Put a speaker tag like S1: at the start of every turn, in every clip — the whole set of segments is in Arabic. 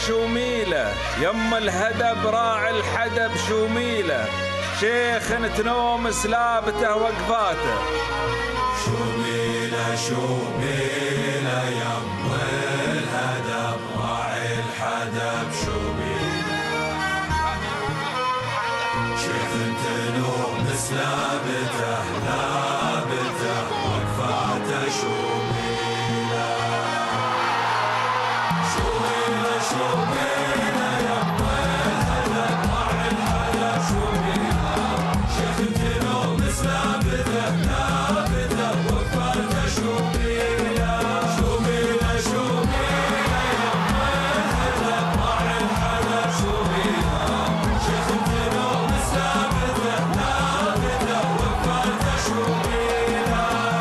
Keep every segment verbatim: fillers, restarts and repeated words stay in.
S1: شوميله يم الهدب راعي الحدب شوميله شيخ تنوم سلابته وقفاته
S2: شوميله شوميله يم الهدب راعي الحدب شوميله شيخ تنوم سلابته لابته وقفاته شوميله شوميله شوميله يم الهدب راعي الحدب شوميله شيخ تنوم سلابته لابته وقفاته شوميله شوميله شوميله يم الهدب راعي الحدب شوميله شيخ تنوم سلابته لابته وقفاته شوميله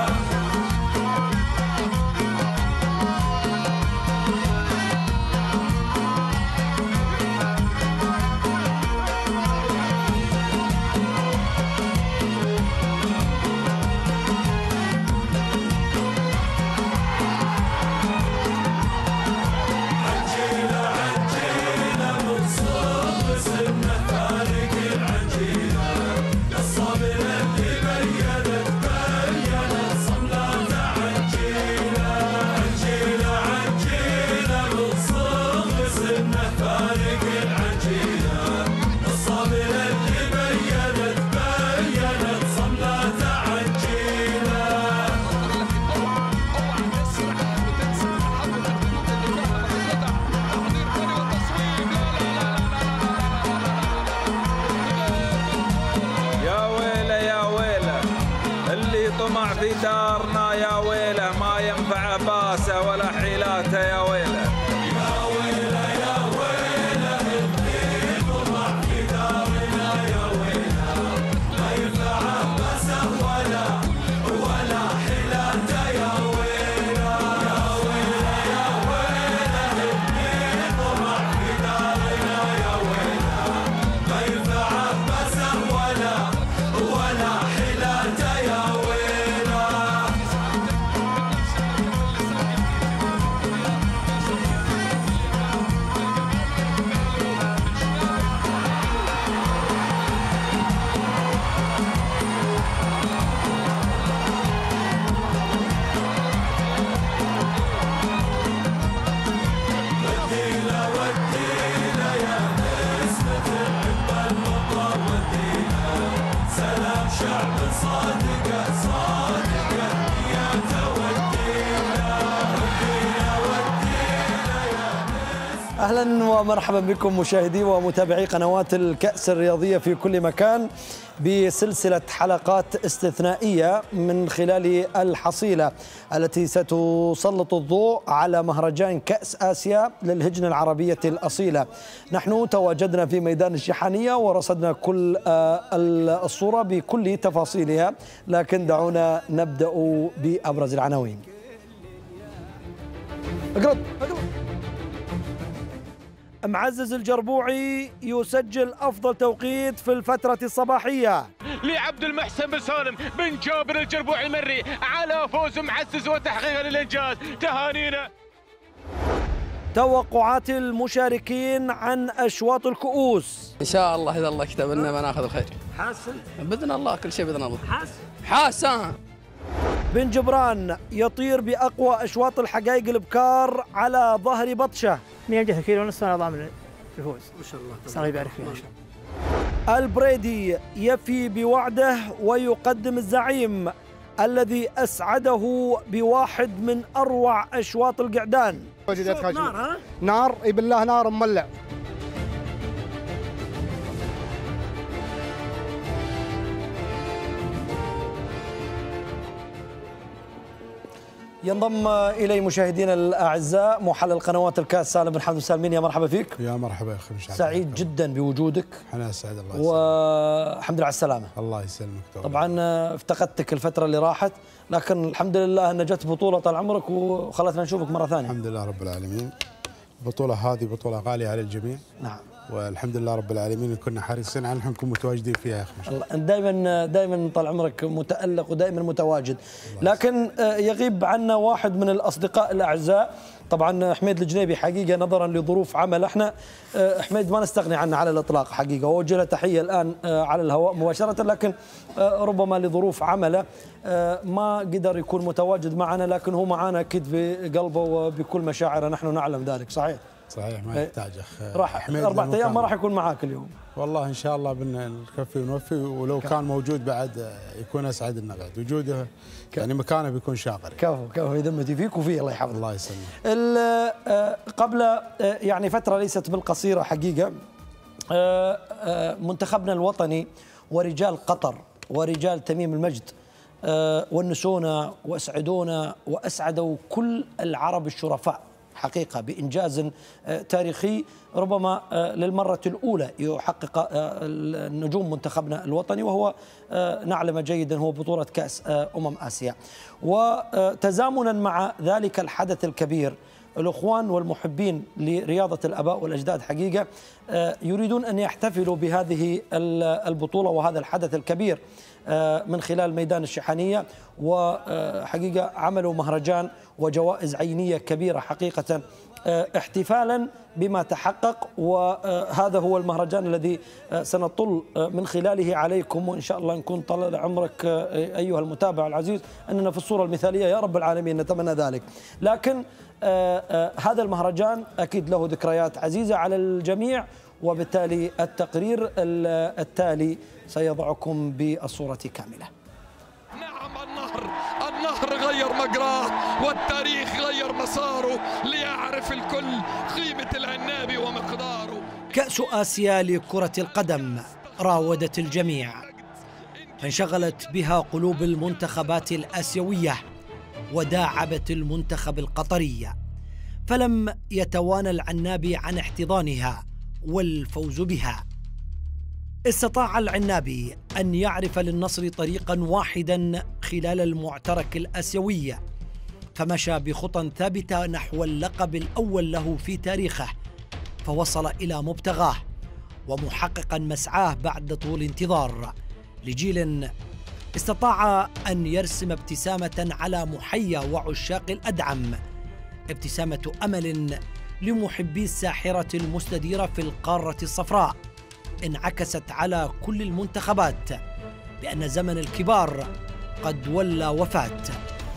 S2: عجيلة عجيلة من صوب سنة تارك العجيلة قصابنا اللي بينت بينت صملاته عجيلة عجيلة عجيلة من صوب سنة تارك العجيلة قصابنا اللي بينت بينت صملاته عجيلة
S1: يا ويله يا ويله اللي طمع في دارنا يا ويله ما ينفع باسه ولا حيلاته يا ويله
S2: يا ويله يا ويله اللي طمع في دارنا يا ويله ما ينفعه بسه ولا ولا حيلاته يا ويله يا ويله يا ويله اللي طمع في دارنا يا ويله ما ينفعه بسه ولا ولا حيلاته يا ويله ودينا ودينا يا نسمة العقبة المطر ودينا سلام شعب صادقة صادقة نياته ودينا ودينا ودينا يا
S3: أهلا ومرحبا بكم مشاهدي ومتابعي قنوات الكأس الرياضية في كل مكان بسلسلة حلقات استثنائية من خلال الحصيلة التي ستسلط الضوء على مهرجان كأس آسيا للهجنة العربية الأصيلة. نحن تواجدنا في ميدان الشحانية ورصدنا كل آه، الصورة بكل تفاصيلها، لكن دعونا نبدأ بأبرز العناوين. اقرض اقرض معزز الجربوعي يسجل أفضل توقيت في الفترة الصباحية.
S4: لعبد المحسن بن سالم بن جابر الجربوعي المري على فوز معزز وتحقيق للإنجاز، تهانينا.
S3: توقعات المشاركين عن أشواط الكؤوس.
S5: ان شاء الله اذا الله كتب لنا ما ناخذ الخير.
S3: حاسن
S5: باذن الله كل شيء باذن الله.
S3: حاسن
S5: حاسن
S3: بن جبران يطير بأقوى أشواط الحقائق البكار على ظهر بطشة.
S6: مية كيلو ونص انا ضامن الفوز ان شاء الله. الله يبارك فينا ان شاء الله.
S3: البريدي يفي بوعده ويقدم الزعيم الذي أسعده بواحد من أروع أشواط القعدان.
S6: نار ها؟
S7: نار اي بالله نار مولع.
S3: ينضم إلي مشاهدينا الأعزاء محلل قنوات الكاس سالم بن حمد سالمين. يا مرحبا فيك.
S7: يا مرحبا يا اخي مشعل.
S3: سعيد جدا بوجودك.
S7: انا اسعد الله يسلمك.
S3: والحمد لله على السلامة.
S7: الله يسلمك.
S3: طبعا افتقدتك الفترة اللي راحت، لكن الحمد لله ان جت بطولة طال عمرك وخلتنا نشوفك مرة ثانية.
S7: الحمد لله رب العالمين. البطولة هذه بطولة غالية على الجميع.
S3: نعم.
S7: والحمد لله رب العالمين كنا حريصين على نكون متواجدين فيها يا اخي ما شاء الله.
S3: دائما دائما طال عمرك متألق ودائما متواجد، لكن يغيب عنا واحد من الاصدقاء الاعزاء طبعا حميد الجنيبي حقيقه نظرا لظروف عمل. احنا حميد ما نستغني عنه على الاطلاق حقيقه، ووجه له تحيه الان على الهواء مباشره، لكن ربما لظروف عمله ما قدر يكون متواجد معنا، لكن هو معنا اكيد بقلبه وبكل مشاعره، نحن نعلم ذلك. صحيح
S7: صحيح ما يحتاج اخ
S3: راح اربع ايام ما راح يكون معاك اليوم
S7: والله ان شاء الله بنكفي ونوفي، ولو كان, كان موجود بعد يكون اسعد لنا بعد وجوده، يعني مكانه بيكون شاقر.
S3: كفو كفو يذمتي فيك وفيه الله يحفظك.
S7: الله يسلمك.
S3: قبل يعني فتره ليست بالقصيره حقيقه منتخبنا الوطني ورجال قطر ورجال تميم المجد ونسونا واسعدونا واسعدوا كل العرب الشرفاء حقيقة بإنجاز تاريخي ربما للمرة الأولى يحقق نجوم منتخبنا الوطني، وهو نعلم جيدا هو بطولة كأس أمم آسيا. وتزامنا مع ذلك الحدث الكبير الأخوان والمحبين لرياضة الآباء والأجداد حقيقة يريدون أن يحتفلوا بهذه البطولة وهذا الحدث الكبير من خلال ميدان الشحانية، وحقيقة عملوا مهرجان وجوائز عينية كبيرة حقيقة احتفالا بما تحقق. وهذا هو المهرجان الذي سنطل من خلاله عليكم، وإن شاء الله نكون طال عمرك أيها المتابع العزيز أننا في الصورة المثالية يا رب العالمين، نتمنى ذلك. لكن هذا المهرجان أكيد له ذكريات عزيزة على الجميع، وبالتالي التقرير التالي سيضعكم بالصورة كاملة.
S8: نعم النهر النهر غير مجراه والتاريخ غير مساره، ليعرف الكل قيمة العنابي ومقداره.
S9: كأس آسيا لكرة القدم راودت الجميع، فانشغلت بها قلوب المنتخبات الآسيوية وداعبت المنتخب القطري، فلم يتوانى العنابي عن احتضانها والفوز بها. استطاع العنابي أن يعرف للنصر طريقا واحدا خلال المعترك الآسيوي، فمشى بخطى ثابتة نحو اللقب الأول له في تاريخه، فوصل إلى مبتغاه ومحققا مسعاه بعد طول انتظار لجيل استطاع أن يرسم ابتسامة على محيا وعشاق الأدعم، ابتسامة أمل لمحبي الساحرة المستديرة في القارة الصفراء، انعكست على كل المنتخبات بأن زمن الكبار قد ولى وفات.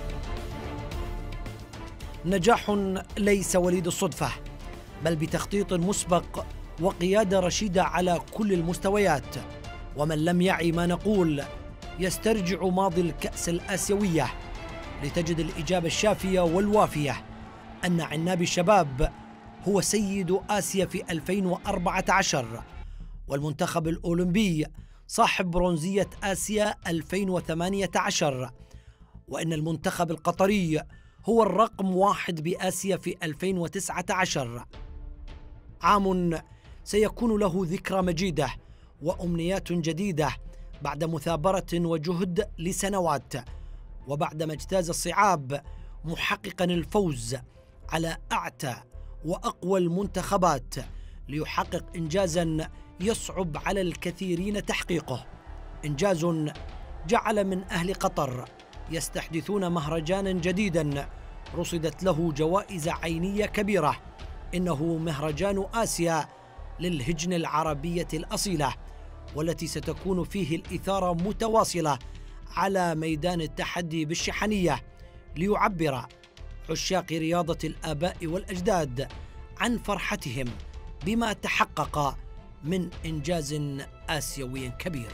S9: نجاح ليس وليد الصدفة، بل بتخطيط مسبق وقيادة رشيدة على كل المستويات. ومن لم يعي ما نقول يسترجع ماضي الكأس الآسيوية لتجد الإجابة الشافية والوافية أن عنابي الشباب هو سيد آسيا في ألفين وأربعة عشر، والمنتخب الأولمبي صاحب برونزية آسيا ألفين وثمانية عشر، وإن المنتخب القطري هو الرقم واحد بآسيا في ألفين وتسعة عشر. عام سيكون له ذكرى مجيدة وأمنيات جديدة بعد مثابرة وجهد لسنوات، وبعدما اجتاز الصعاب محققا الفوز على أعتى وأقوى المنتخبات ليحقق إنجازا يصعب على الكثيرين تحقيقه، إنجاز جعل من أهل قطر يستحدثون مهرجانا جديدا رصدت له جوائز عينية كبيرة، إنه مهرجان آسيا للهجن العربية الأصيلة، والتي ستكون فيه الإثارة متواصلة على ميدان التحدي بالشحنية، ليعبر عشاق رياضة الآباء والأجداد عن فرحتهم بما تحقق من إنجاز آسيوي كبير.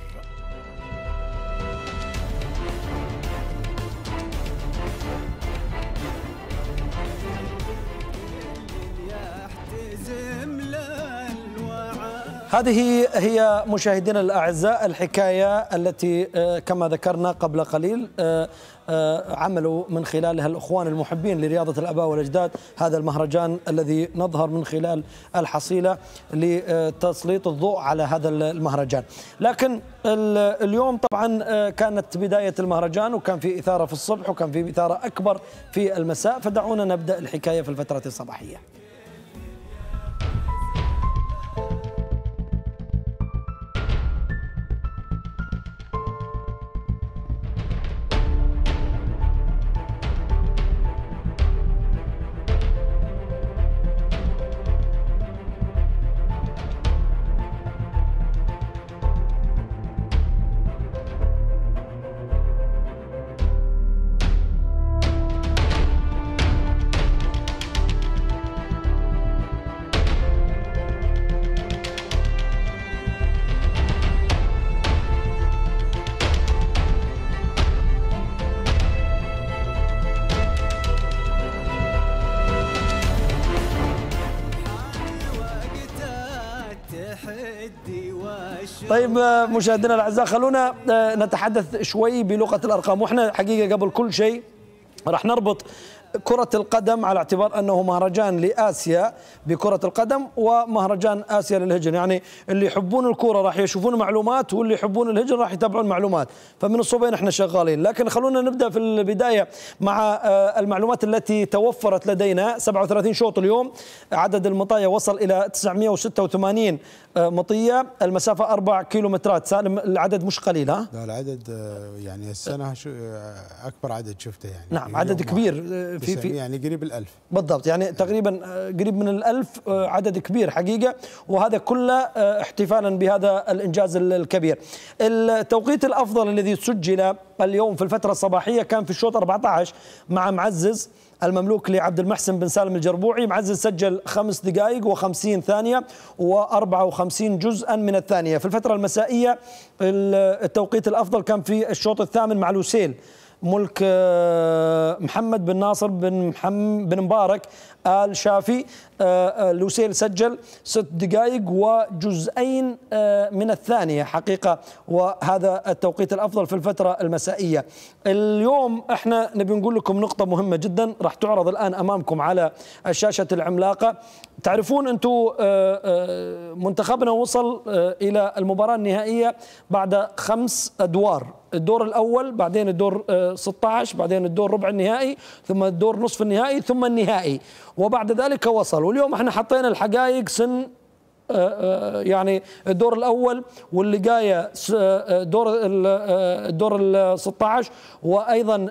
S3: هذه هي مشاهدينا الأعزاء الحكاية التي كما ذكرنا قبل قليل عملوا من خلالها الأخوان المحبين لرياضة الآباء والأجداد هذا المهرجان الذي نظهر من خلال الحصيلة لتسليط الضوء على هذا المهرجان. لكن اليوم طبعا كانت بداية المهرجان، وكان في إثارة في الصبح وكان في إثارة أكبر في المساء، فدعونا نبدأ الحكاية في الفترة الصباحية. طيب مشاهدينا الاعزاء، خلونا نتحدث شوي بلغه الارقام، واحنا حقيقه قبل كل شيء راح نربط كرة القدم على اعتبار أنه مهرجان لآسيا بكرة القدم ومهرجان آسيا للهجن، يعني اللي يحبون الكرة راح يشوفون معلومات واللي يحبون الهجن راح يتابعون معلومات، فمن الصوبين احنا شغالين. لكن خلونا نبدأ في البداية مع المعلومات التي توفرت لدينا. سبعة وثلاثين شوط اليوم، عدد المطايا وصل إلى تسعمئة وستة وثمانين مطية، المسافة أربع كيلومترات. سالم العدد مش قليل ها؟
S7: لا العدد يعني السنة أكبر عدد شفته يعني.
S3: نعم عدد كبير
S7: في في يعني قريب الألف
S3: بالضبط، يعني تقريبا قريب من الألف، عدد كبير حقيقة، وهذا كله احتفالا بهذا الإنجاز الكبير. التوقيت الأفضل الذي سجل اليوم في الفترة الصباحية كان في الشوط أربعة عشر مع معزز المملوك لعبد المحسن بن سالم الجربوعي. معزز سجل خمس دقائق وخمسين ثانية وأربعة وخمسين جزءا من الثانية. في الفترة المسائية التوقيت الأفضل كان في الشوط الثامن مع لوسيل ملك محمد بن ناصر بن محمد بن مبارك آل شافي. لوسيل سجل ست دقائق وجزئين من الثانية حقيقة، وهذا التوقيت الأفضل في الفترة المسائية. اليوم احنا نبي نقول لكم نقطة مهمة جدا راح تعرض الآن أمامكم على الشاشة العملاقة. تعرفون أنتم منتخبنا وصل إلى المباراة النهائية بعد خمس أدوار، الدور الأول، بعدين الدور ستة عشر، بعدين الدور ربع النهائي، ثم الدور نصف النهائي، ثم النهائي، وبعد ذلك وصل. واليوم احنا حطينا الحقائق سن يعني الدور الأول واللي جاية دور الدور ال ستة عشر، وأيضا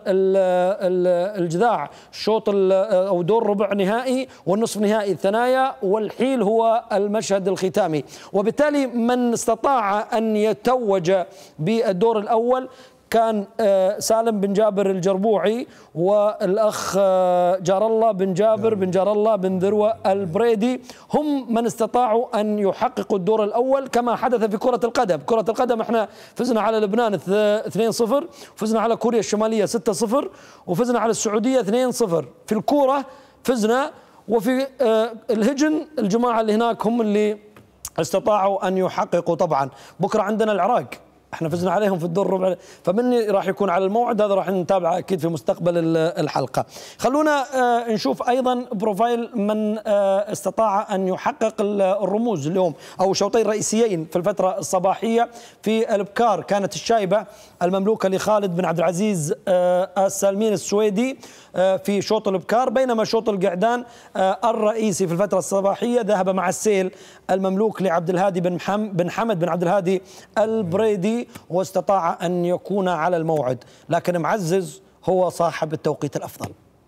S3: الجذاع شوط أو دور ربع نهائي والنصف نهائي الثنايا، والحيل هو المشهد الختامي. وبالتالي من استطاع أن يتوج بالدور الأول كان سالم بن جابر الجربوعي والأخ جار الله بن جابر بن جار الله بن ذروة البريدي، هم من استطاعوا أن يحققوا الدور الأول كما حدث في كرة القدم. كرة القدم احنا فزنا على لبنان اثنين صفر، وفزنا على كوريا الشمالية ستة صفر، وفزنا على السعودية اثنين صفر. في الكورة فزنا، وفي الهجن الجماعة اللي هناك هم اللي استطاعوا أن يحققوا. طبعا بكرة عندنا العراق، احنا فزنا عليهم في الدور الربع، فمني راح يكون على الموعد هذا راح نتابعه اكيد في مستقبل الحلقه. خلونا نشوف ايضا بروفايل من استطاع ان يحقق الرموز اليوم او شوطين رئيسيين في الفتره الصباحيه. في الابكار كانت الشايبه المملوكه لخالد بن عبد العزيز السالمين السويدي في شوط الابكار، بينما شوط القعدان الرئيسي في الفتره الصباحيه ذهب مع السيل المملوك لعبد الهادي بن محمد بن حمد بن عبد الهادي البريدي، واستطاع أن يكون على الموعد. لكن معزز هو صاحب التوقيت الأفضل.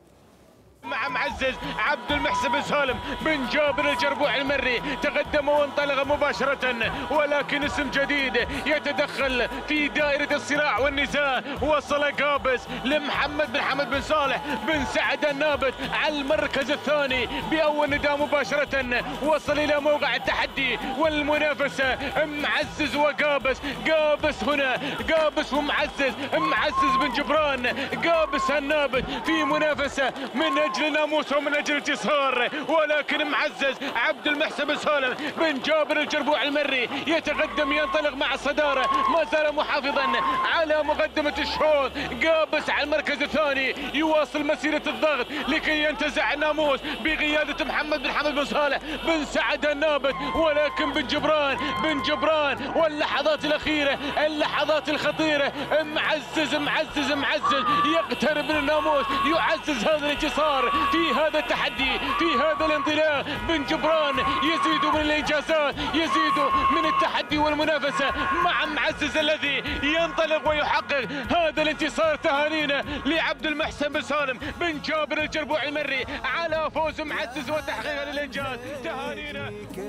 S4: مع معزز عبد المحسن بن سالم بن جابر الجربوع المري تقدم وانطلق مباشرة، ولكن اسم جديد يتدخل في دائرة الصراع والنزاع. وصل قابس لمحمد بن حمد بن صالح بن سعد النابت على المركز الثاني بأول نداء مباشرة. وصل إلى موقع التحدي والمنافسة معزز وقابس. قابس هنا، قابس ومعزز، معزز بن جبران، قابس النابت في منافسة من أجل ناموس ومن أجل انتصار. ولكن معزز عبد المحسن بن سالم بن جابر الجربوع المري يتقدم، ينطلق مع الصدارة، ما زال محافظا على مقدمة الشوط. قابس على المركز الثاني يواصل مسيرة الضغط لكي ينتزع ناموس بقيادة محمد بن حمد بن صالح بن سعد النابت. ولكن بن جبران بن جبران واللحظات الأخيرة، اللحظات الخطيرة، معزز معزز معزز يقترب من الناموس، يعزز هذا الانتصار في هذا التحدي، في هذا الانطلاق. بن جبران يزيد من الانجازات، يزيد من التحدي والمنافسه مع معزز الذي ينطلق ويحقق هذا الانتصار. تهانينا لعبد المحسن بن سالم بن جابر الجربوع المري على فوز معزز وتحقيق للانجاز. تهانينا.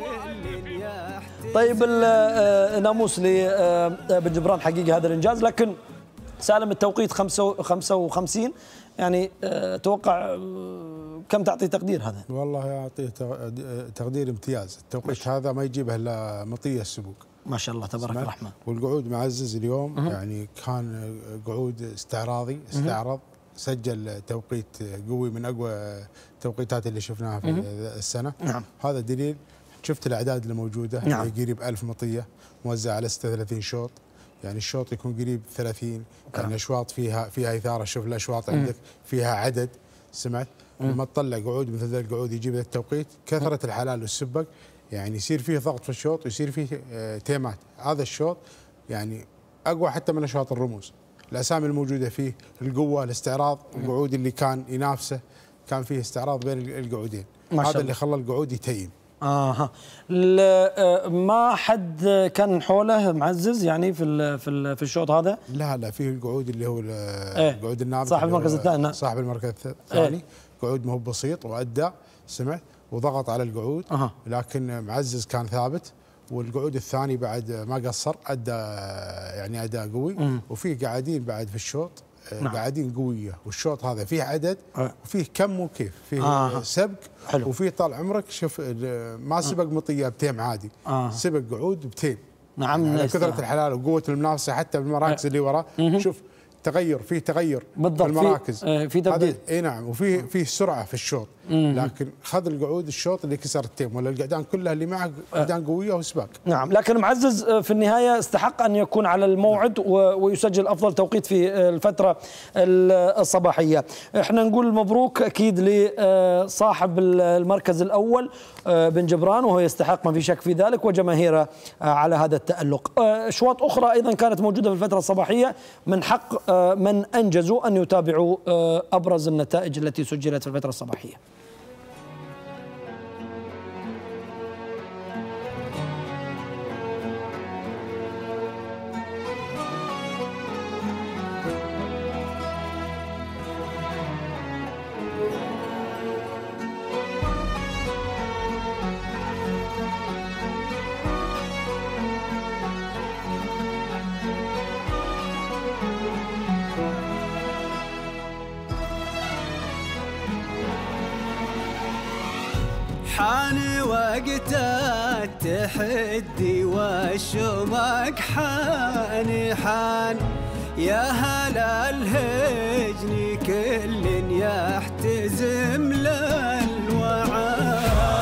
S3: طيب الناموس لبن جبران حقيقي هذا الانجاز، لكن سالم التوقيت خمسة وخمسين، يعني اتوقع كم تعطي تقدير هذا؟
S7: والله اعطيه تقدير امتياز. التوقيت هذا ما يجيبه الا مطيه السبوق.
S3: ما شاء الله تبارك الرحمن.
S7: والقعود معزز اليوم أه. يعني كان قعود استعراضي، استعرض، سجل توقيت قوي من اقوى التوقيتات اللي شفناها في أه. السنه.
S3: نعم.
S7: هذا دليل شفت الاعداد اللي موجوده
S3: نعم.
S7: قريب ألف مطيه موزعه على ستة وثلاثين شوط، يعني الشوط يكون قريب ثلاثين، يعني اشواط فيها فيها اثاره. شوف الاشواط عندك فيها عدد، سمعت؟ لما تطلع قعود مثل ذا القعود يجيب التوقيت، كثره الحلال والسبق، يعني يصير فيه ضغط في الشوط ويصير فيه آه تيمات. هذا الشوط يعني اقوى حتى من اشواط الرموز. الاسامي الموجوده فيه، القوه، الاستعراض، القعود اللي كان ينافسه كان فيه استعراض بين القعودين، هذا اللي خلى القعود يتيم.
S3: اها ما حد كان حوله معزز يعني في في في الشوط هذا؟
S7: لا لا، فيه القعود اللي هو القعود النابت،
S3: صاحب المركز الثاني،
S7: صاحب المركز الثاني. قعود ما هو بسيط وادى، سمعت؟ وضغط على القعود،
S3: أه.
S7: لكن معزز كان ثابت. والقعود الثاني بعد ما قصر، ادى يعني اداء قوي. م. وفيه قاعدين بعد في الشوط، نعم. قاعدين قويه، والشوط هذا فيه عدد أه. وفيه كم وكيف، فيه آه. سبق حلو. وفيه طال عمرك شوف ما سبق مطيه بتيم عادي، آه. سبق قعود بتيم.
S3: نعم،
S7: يعني كثره الحلال وقوه المنافسه حتى بالمراكز أه. اللي وراه. شوف تغير، فيه تغير
S3: بالضبط
S7: في المراكز،
S3: في, في تبديل.
S7: اي نعم، وفيه فيه سرعه في الشوط. مم. لكن خذ القعود الشوط اللي كسر التيم، ولا القعدان كلها اللي معه قعدان قويه وسباق.
S3: نعم، لكن معزز في النهايه استحق ان يكون على الموعد ويسجل افضل توقيت في الفتره الصباحيه. احنا نقول مبروك اكيد لصاحب المركز الاول بن جبران، وهو يستحق ما في شك في ذلك، وجماهيره على هذا التألق. اشواط اخرى ايضا كانت موجوده في الفتره الصباحيه، من حق من انجزوا ان يتابعوا ابرز النتائج التي سجلت في الفتره الصباحيه.
S2: حان وقت التحدي والشمق، حان حان يا هلا الهجن كل يحتزم للوعد.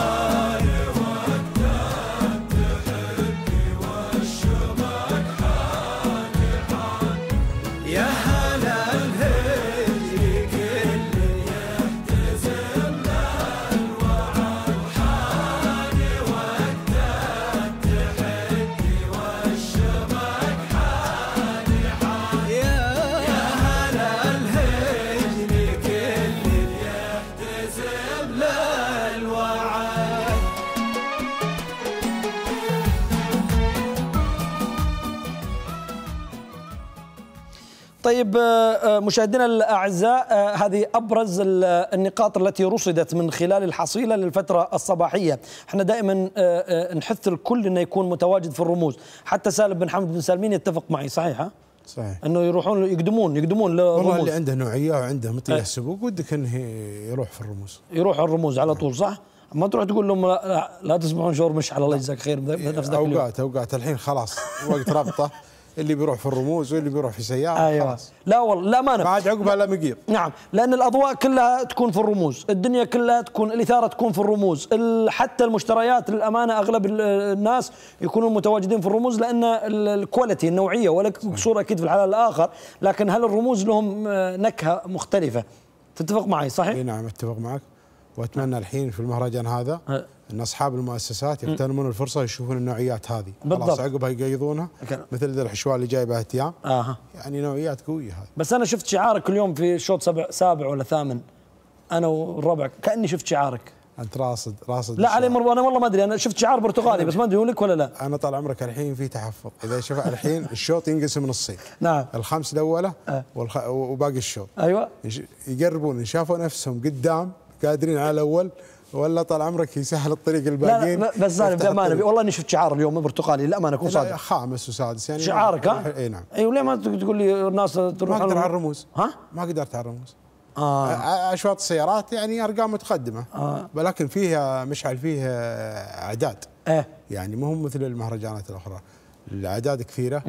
S3: طيب مشاهدينا الأعزاء، هذه أبرز النقاط التي رصدت من خلال الحصيلة للفترة الصباحية. احنا دائما نحث الكل انه يكون متواجد في الرموز، حتى سالم بن حمد بن سالمين يتفق معي، صحيح ها؟
S7: صحيح،
S3: انه يروحون يقدمون يقدمون
S7: والله اللي عنده نوعية وعنده مطيح السبوق ودك انه يروح في الرموز،
S3: يروح الرموز على طول، صح؟ ما تروح تقول لهم لا, لا تسمعون شعور مشعل الله يجزاك خير نفس ذاك اليوم.
S7: اوقات اوقات الحين خلاص وقت ربطه، اللي بيروح في الرموز واللي بيروح في سيارة.
S3: أيوة.
S7: خلاص.
S3: لا والله لا ما
S7: ما عاد عقبها لا مقير.
S3: نعم، لأن الأضواء كلها تكون في الرموز، الدنيا كلها تكون، الإثارة تكون في الرموز، حتى المشتريات للأمانة أغلب الناس يكونون متواجدين في الرموز، لأن الكواليتي النوعية، ولك صورة أكيد في الحلال الآخر، لكن هل الرموز لهم نكهة مختلفة؟ تتفق معي صحيح؟
S7: اي نعم اتفق معك، واتمنى الحين في المهرجان هذا ان اصحاب المؤسسات يغتنمون الفرصه يشوفون النوعيات هذه، خلاص عقبها يقيضونها مثل ذا الحشوال اللي جايبها تيام.
S3: آه.
S7: يعني نوعيات قويه هذه.
S3: بس انا شفت شعارك اليوم في شوط سبع سابع ولا ثامن، انا والربع كاني شفت شعارك.
S7: انت راصد راصد
S3: لا علي مر... انا والله ما ادري، انا شفت شعار برتقالي بس ما ادري هو لك ولا لا.
S7: انا طال عمرك الحين في تحفظ، اذا شوف الحين الشوط ينقسم نصين.
S3: نعم،
S7: الخمس الاولى
S3: أه.
S7: والخ... وباقي الشوط.
S3: ايوه،
S7: يقربون ان شافوا نفسهم قدام قادرين على الاول، ولا طال عمرك يسهل الطريق الباقيين.
S3: لا لا بس انا بامانه والله اني شفت شعار اليوم برتقالي للامانه اكون صادق.
S7: خامس وسادس يعني
S3: شعارك ها؟
S7: اي نعم.
S3: اي وليه ما تقول لي الناس تروح؟
S7: ما اقدر على الرموز.
S3: ها؟
S7: ما قدرت على الرموز.
S3: اه
S7: اشواط السيارات يعني ارقام متقدمه،
S3: آه.
S7: ولكن فيها مشعل، فيه اعداد.
S3: ايه
S7: يعني مو مثل المهرجانات الاخرى، الاعداد كثيره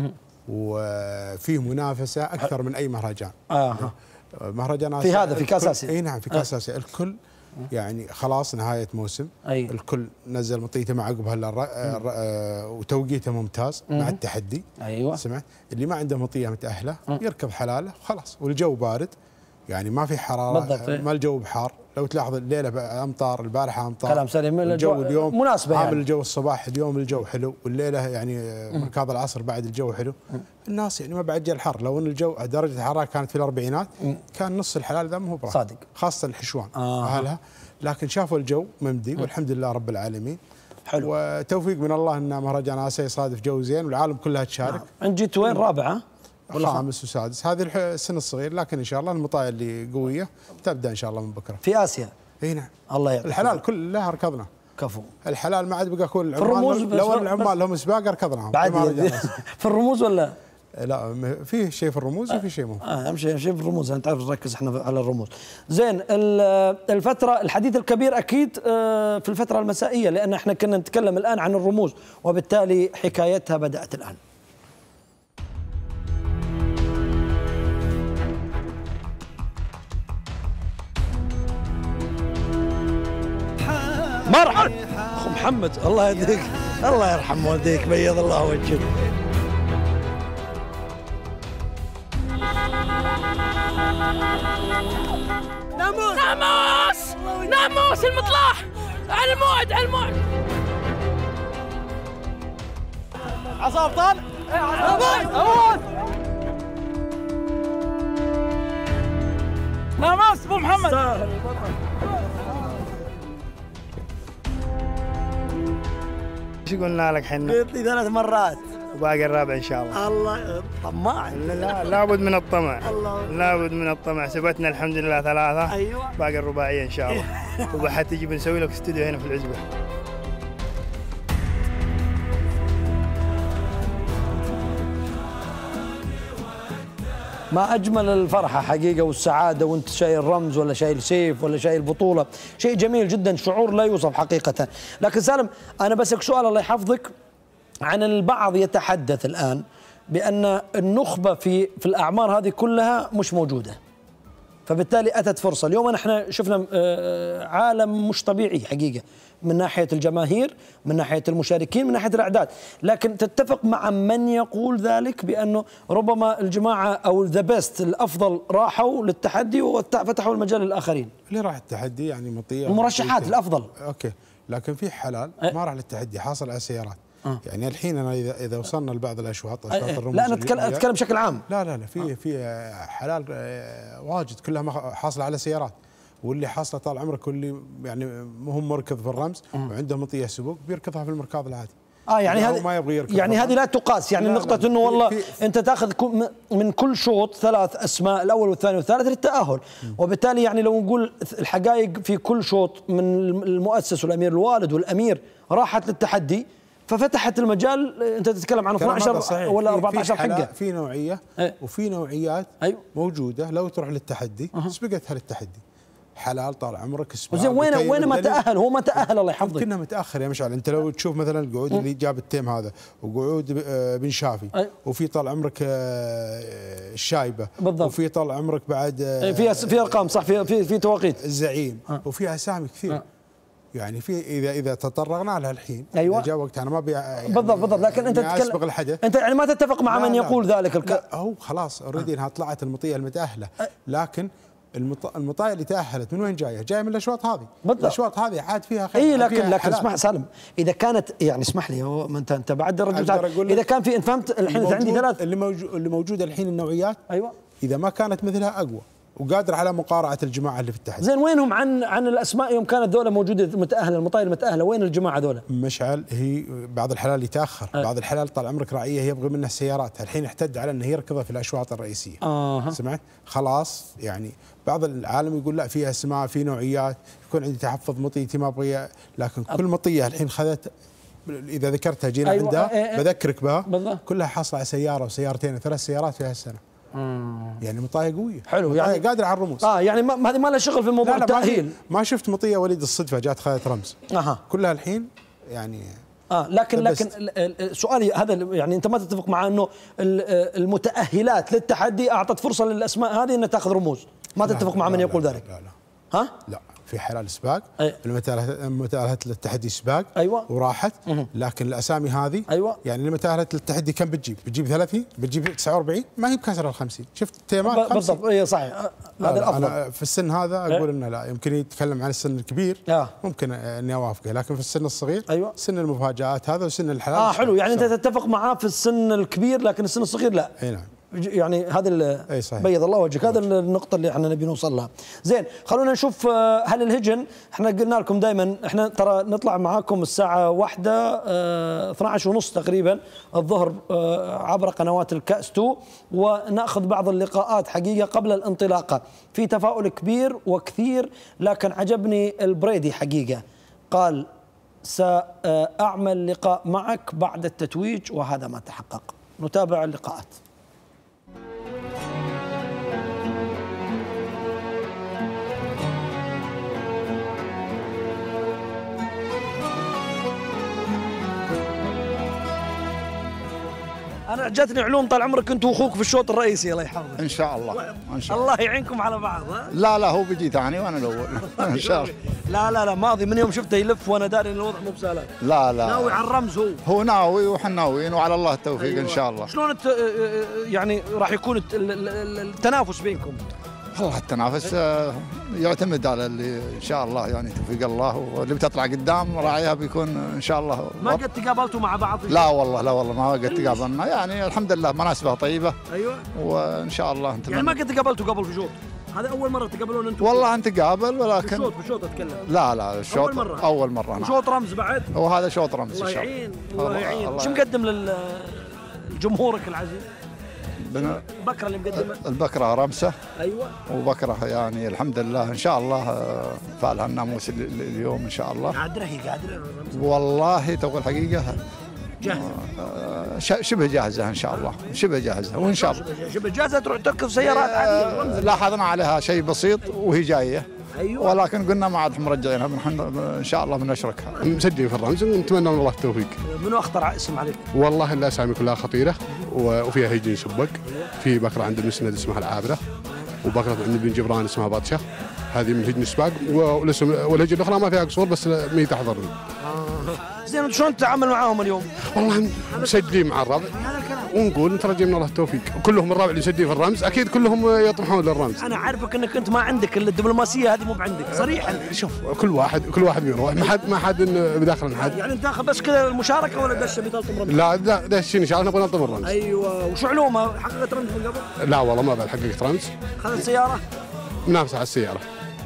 S7: وفيه منافسه اكثر من اي مهرجان.
S3: اه
S7: مهرجانات
S3: في هذا في كاس اسيا.
S7: اي نعم في كاس اسيا الكل يعني خلاص نهايه موسم.
S3: أي.
S7: الكل نزل مطيته مع عقب هلا وتوقيته ممتاز مع التحدي.
S3: ايوه
S7: سمعت؟ اللي ما عنده مطيه متاهله يركض حلاله وخلاص، والجو بارد يعني ما في حراره.
S3: بالضبط.
S7: ما الجو بحار، لو تلاحظ الليله امطار، البارحه امطار.
S3: كلام سليم.
S7: الجو اليوم
S3: مناسبه
S7: عامل
S3: يعني.
S7: الجو الصباح اليوم الجو حلو، والليله يعني مركاض العصر بعد الجو حلو. الناس يعني ما بعد جاء الحر، لو ان الجو درجه الحراره كانت في الاربعينات كان نص الحلال ذا مو براحه
S3: صادق،
S7: خاصه الحشوان
S3: آه.
S7: اهلها، لكن شافوا الجو ممدي والحمد لله رب العالمين.
S3: حلو.
S7: وتوفيق من الله ان مهرجان اسيا يصادف جو زين والعالم كلها تشارك.
S3: انت جيت وين، رابعه؟
S7: ولا خامس وسادس، هذه السن الصغير، لكن ان شاء الله المطايا اللي قويه تبدا ان شاء الله من بكره
S3: في اسيا.
S7: اي نعم.
S3: الله يعطيك
S7: الحلال كلها ركضنا.
S3: كفو.
S7: الحلال ما عاد بقى كل
S3: الرموز،
S7: العمال، لو العمال لهم سباق ركضناهم
S3: بعد في الرموز ولا؟
S7: لا في شيء في الرموز وفي شيء مو.
S3: اه اهم شيء شيء في الرموز، انت عارف نركز احنا على الرموز. زين، الفتره الحديث الكبير اكيد في الفتره المسائيه، لان احنا كنا نتكلم الان عن الرموز وبالتالي حكايتها بدات الان. مرحبا اخو محمد، الله يهديك، الله يرحم والديك، بيض الله وجهك.
S10: ناموس ناموس ناموس المطلح على الموعد، على الموعد. عصا ابطال، ناموس ناموس ابو محمد.
S6: ايش قلنا لك حنا؟
S3: قلت لي ثلاث مرات
S6: وباقي الرابع ان شاء الله.
S3: الله طماع.
S6: لا لابد من الطمع. الله لابد من الطمع. سبتنا الحمد لله ثلاثة.
S3: ايوه
S6: باقي الرباعية ان شاء الله. وبحد تجي بنسوي لك استوديو هنا في العزبة.
S3: ما أجمل الفرحة حقيقة والسعادة وأنت شايل رمز ولا شايل سيف ولا شايل بطولة، شيء جميل جدا، شعور لا يوصف حقيقة. لكن سالم أنا بسألك سؤال الله يحفظك، عن البعض يتحدث الآن بأن النخبة في في الأعمار هذه كلها مش موجودة، فبالتالي أتت فرصة. اليوم نحن شفنا عالم مش طبيعي حقيقة، من ناحية الجماهير، من ناحية المشاركين، من ناحية الأعداد. لكن تتفق مع من يقول ذلك بأنه ربما الجماعة أو ذا بيست الأفضل راحوا للتحدي وفتحوا المجال للآخرين؟
S7: اللي راح التحدي يعني مطية
S3: المرشحات الأفضل.
S7: أوكي، لكن في حلال ما راح للتحدي، حاصل على سيارات. أه. يعني الحين انا اذا اذا وصلنا لبعض الاشواط، اشواط الرموز،
S3: لا انا اتكلم اتكلم بشكل عام.
S7: لا لا لا في أه. في حلال واجد كلها حاصله على سيارات، واللي حاصله طال عمرك واللي يعني مو هم مركض في الرمز أه. وعنده مطيه سبوق بيركضها في المركاض العادي.
S3: اه يعني هذه ما يبغى يركض، يعني هذه لا تقاس، يعني نقطة انه والله في في انت تاخذ من كل شوط ثلاث اسماء، الاول والثاني والثالث للتأهل، وبالتالي يعني لو نقول الحقائق في كل شوط من المؤسس والامير الوالد والامير راحت للتحدي، ففتحت المجال. انت تتكلم عن اثنا عشر ولا أربعة عشر حقه.
S7: في نوعيه أيه. وفي نوعيات أيوه. موجوده لو تروح للتحدي أه. سبقتها للتحدي. حلال طال عمرك سباق.
S3: زين وين وين ما تاهل؟ هو ما تاهل الله يحفظك.
S7: كنا متاخر يا مشعل. انت لو تشوف مثلا القعود أه. اللي جاب التيم هذا وقعود بن شافي أيه. وفي طال عمرك الشايبه
S3: بالضبط.
S7: وفي طال عمرك بعد
S3: في في ارقام صح، في في في توقيت
S7: الزعيم أه. وفي اسامي كثير أه. يعني في اذا اذا تطرقنا لها الحين
S3: ايوه
S7: جاء وقت انا ما ابي يعني
S3: بالضبط بالضبط. لكن انت تتكلم انت يعني ما تتفق مع من يقول
S7: لا
S3: ذلك الك...
S7: لا هو خلاص اوريدي أه. انها طلعت المطيه المتاهله، لكن المطايا اللي تاهلت من وين جايه؟ جايه من الاشواط هذه. الاشواط هذه عاد فيها خير.
S3: اي لكن لكن اسمح سالم، اذا كانت يعني اسمح لي هو انت انت بعد الرجل اذا كان في فهمت الحين اذا عندي ثلاث
S7: اللي موجود اللي موجوده الحين النوعيات
S3: ايوه
S7: اذا ما كانت مثلها اقوى وقادر على مقارعه الجماعه اللي في التحدي.
S3: زين وينهم عن عن الاسماء يوم كانت ذولا موجوده متاهله، المطايا المتاهله، وين الجماعه ذولا؟
S7: مشعل هي بعض الحلال يتاخر، أه. بعض الحلال طال عمرك رعيه يبغى منه السيارات، الحين احتد على انه يركضها في الاشواط الرئيسيه.
S3: آه.
S7: سمعت؟ خلاص يعني بعض العالم يقول لا فيها اسماء، في نوعيات، يكون عندي تحفظ مطيتي ما ابغى، لكن كل مطيه الحين خذت اذا ذكرتها جينا أيوة. عندها أه. بذكرك بها بالضبط. كلها حاصله على سياره وسيارتين وثلاث سيارات في هالسنه.
S3: مم.
S7: يعني مطايه قويه
S3: حلو،
S7: يعني
S3: قادر
S7: على الرموز.
S3: اه يعني ما هذه ما لها شغل في موضوع التاهيل.
S7: ما شفت مطيه وليد الصدفه جات خذت رمز.
S3: اها
S7: كلها الحين يعني
S3: اه لكن لكن سؤالي هذا يعني انت ما تتفق مع انه المتاهلات للتحدي اعطت فرصه للاسماء هذه انها تاخذ رموز؟ ما تتفق مع من يقول ذلك؟
S7: لا لا
S3: ها؟
S7: لا في حلال سباق،
S3: أي.
S7: لما تأهلت للتحدي سباق
S3: ايوه
S7: وراحت، لكن الاسامي هذه
S3: ايوه
S7: يعني لما تأهلت للتحدي كم بتجيب؟ بتجيب ثلاثين، بتجيب تسعة وأربعين، ما هي بكسر ال خمسين، شفت تيمات
S3: بالضبط. اي صحيح، هذا الافضل.
S7: انا في السن هذا اقول انه لا، يمكن يتكلم عن السن الكبير
S3: آه.
S7: ممكن اني اوافقه، لكن في السن الصغير
S3: ايوه
S7: سن المفاجآت هذا وسن الحلال.
S3: اه حلو، يعني انت تتفق معاه في السن الكبير لكن السن الصغير لا.
S7: اي نعم،
S3: يعني هذا
S7: اي صحيح،
S3: بيض الله وجهك، هذا النقطة اللي احنا نبي نوصل لها. زين، خلونا نشوف هل الهجن، احنا قلنا لكم دائما احنا ترى نطلع معاكم الساعة واحدة اه اثني عشر ونص تقريبا الظهر اه عبر قنوات الكأس تو، وناخذ بعض اللقاءات حقيقة قبل الانطلاقة. في تفاؤل كبير وكثير، لكن عجبني البريدي حقيقة، قال سأعمل لقاء معك بعد التتويج، وهذا ما تحقق. نتابع اللقاءات. أنا جاتني علوم طال عمرك أنت وأخوك في الشوط الرئيسي، الله يحفظك.
S11: إن شاء الله إن شاء الله.
S3: الله يعينكم على بعض. ها؟
S11: لا لا، هو بيجي ثاني وأنا الأول إن شاء الله.
S3: لا لا لا، ماضي من يوم شفته يلف وأنا داري إن الوضع مو بسالك.
S11: لا لا،
S3: ناوي على الرمز هو.
S11: هو ناوي وإحنا ناويين وعلى الله التوفيق. أيوة. إن شاء الله.
S3: شلون يعني راح يكون التنافس بينكم؟
S11: والله التنافس يعتمد على اللي ان شاء الله يعني توفيق الله، واللي بتطلع قدام راعيها بيكون ان شاء الله.
S3: ما قد تقابلتوا مع بعض؟
S11: لا والله لا والله ما قد تقابلنا، يعني الحمد لله مناسبة طيبة.
S3: ايوه
S11: وان شاء الله انت
S3: يعني ما قد تقابلتوا قبل في شوط؟ هذا اول مرة تقابلون انتم؟
S11: والله نتقابل ولكن
S3: بشوط بشوط اتكلم.
S11: لا لا الشوط اول مرة اول مرة.
S3: وشوط رمز بعد؟
S11: وهذا شوط رمز.
S3: الله يعين الله يعين. شو مقدم لجمهورك العزيز؟ البكره اللي مقدمه؟
S11: البكره رمسه.
S3: ايوه
S11: وبكره يعني الحمد لله ان شاء الله فعلها الناموس اليوم ان شاء الله.
S3: قادره هي قادره
S11: والله تقول الحقيقه
S3: جاهزه،
S11: شبه جاهزه ان شاء الله، شبه جاهزه وان شاء الله
S3: شبه جاهزه تروح تركب سيارات عاديه.
S11: لاحظنا عليها شيء بسيط وهي جايه.
S3: أيوة.
S11: ولكن قلنا ما عاد مرجعينها، ان شاء الله بنشركها.
S12: مسجل في الرمز ونتمنى من الله التوفيق.
S3: منو اخترع اسم عليك؟
S12: والله الاسامي كلها خطيره وفيها هيجين سبق. في بكره عند المسند اسمها العابره، وبكره عند ابن جبران اسمها بطشه، هذه من هجن السباق، والهجن الاخرى ما فيها قصور بس مي تحضرني.
S3: زين، شلون تتعامل معاهم اليوم؟
S12: والله مسجلين مع الربع ونقول نترجى من الله التوفيق. كلهم الربع اللي مسجلين في الرمز اكيد كلهم يطمحون للرمز.
S3: انا عارفك انك انت ما عندك الدبلوماسيه هذه، مو بعندك صريحا.
S12: شوف كل واحد كل واحد بيروح، ما حد ما حد بداخل حد.
S3: يعني انت بس كذا المشاركه ولا دشه بتلطم رمز؟
S12: لا لا دشين ان شاء الله نبغى نلطم الرمز.
S3: ايوه، وشو علومها؟ حققت رمز من قبل؟
S12: لا والله ما بعد حققت رمز.
S3: اخذت سياره؟
S12: منافسه على السياره.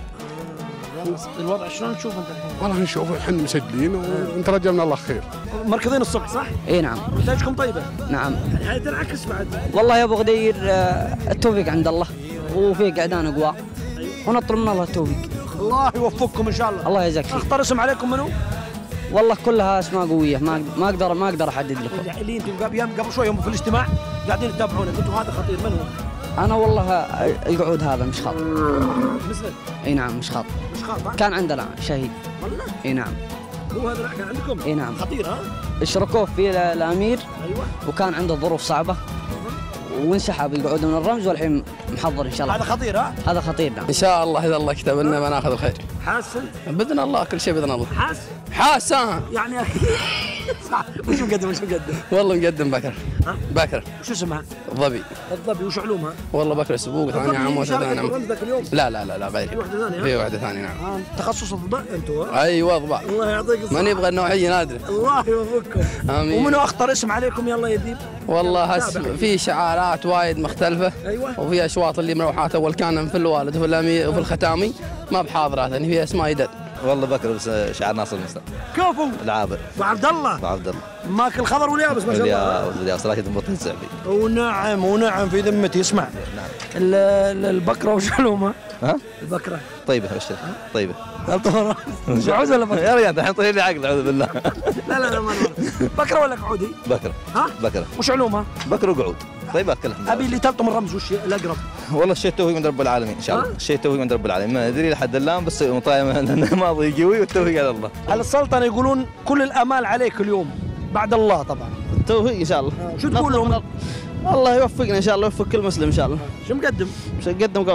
S3: الوضع شلون تشوف انت الحين؟
S12: والله نشوف احنا مسجلين ونترجى من الله خير.
S3: مركزين الصبح صح؟
S13: اي نعم.
S3: نتائجكم طيبه؟
S13: نعم.
S3: هاي تنعكس بعد.
S13: والله يا ابو غدير التوفيق عند الله، وفي قعدان قوى ونطلب من الله التوفيق.
S3: الله يوفقكم ان شاء الله.
S13: الله يجزاك خير.
S3: اختار اسم عليكم منو؟
S13: والله كلها اسماء قويه، ما ما اقدر ما اقدر احدد لكم.
S3: اللي انتم قبل شوي هم في الاجتماع قاعدين تتابعونه، قلتوا هذا خطير، من هو؟
S13: انا والله القعود هذا مش خاطر.
S3: مسند؟
S13: اي نعم مش خاطر.
S3: مش خاطر؟
S13: كان عندنا شهيد.
S3: والله؟
S13: اي نعم.
S3: هو هذا كان عندكم؟
S13: اي نعم.
S3: خطير ها؟
S13: اشركوه فيه الامير.
S3: ايوه.
S13: وكان عنده ظروف صعبه وانسحب القعود من الرمز، والحين محضر ان شاء الله.
S3: هذا خطير ها؟
S13: هذا خطير نعم.
S5: ان شاء الله اذا الله كتب لنا بناخذ الخير.
S3: حاسن؟
S5: باذن الله كل شيء باذن الله.
S3: حاس؟
S5: حاس
S3: يعني صح. وش مقدم وش مقدم؟
S5: والله مقدم بكره.
S3: ها؟
S5: بكره.
S3: وش اسمها؟
S5: الظبي.
S3: الظبي، وش علومها؟
S5: والله بكره سبوق ثاني عام وثاني عام. لا لا لا لا غير.
S3: في واحده ثانيه؟
S5: في واحده ثانيه نعم.
S3: آه. تخصص الضباء انتم؟
S5: ايوه الضباء.
S3: الله يعطيك الصحه.
S5: ما نبغى النوعيه نادره.
S3: الله يوفقكم.
S5: امين.
S3: ومنو اخطر اسم عليكم يلا يديب؟
S5: والله هس في شعارات وايد مختلفه.
S3: ايوه.
S5: وفي اشواط اللي مروحات اول كان في الوالد وفي الامير وفي الختامي ما بحاضرات، يعني في اسماء يدد.
S14: والله بكره بس شعار ناصر المسلم.
S3: كفو.
S14: العابر.
S3: وعبد الله.
S14: وعبد الله.
S3: ماكل خضر واليابس ما شاء الله.
S14: واليابس راكد بطن الزعبي.
S3: ونعم ونعم في ذمتي. اسمع.
S14: نعم.
S3: البكره وش علومها؟
S14: ها؟
S3: البكره.
S14: طيبه اشتري. طيبه.
S3: الطهره. قعود ولا بكره؟
S14: يا ريال الحين طيب لي عقل اعوذ بالله.
S3: لا لا لا ما بكره ولا قعودي؟
S14: بكره.
S3: ها؟
S14: بكره.
S3: وش علومها؟
S14: بكره وقعود. طيبات كلها.
S3: ابي اللي تلطم الرمز وش الاقرب؟
S14: والله الشيء التوفيق من رب العالمين ان شاء الله. الشيء التوفيق من رب العالمين، ما ادري لحد الان بس مطايم الماضي قوي والتوفيق على الله.
S3: على السلطنه يقولون كل الامال عليك اليوم بعد الله طبعا.
S14: التوفيق ان شاء الله.
S3: شو تقول لهم؟
S14: الله يوفقنا ان شاء الله، يوفق كل مسلم ان شاء الله.
S3: شو مقدم؟
S14: مقدم قعود.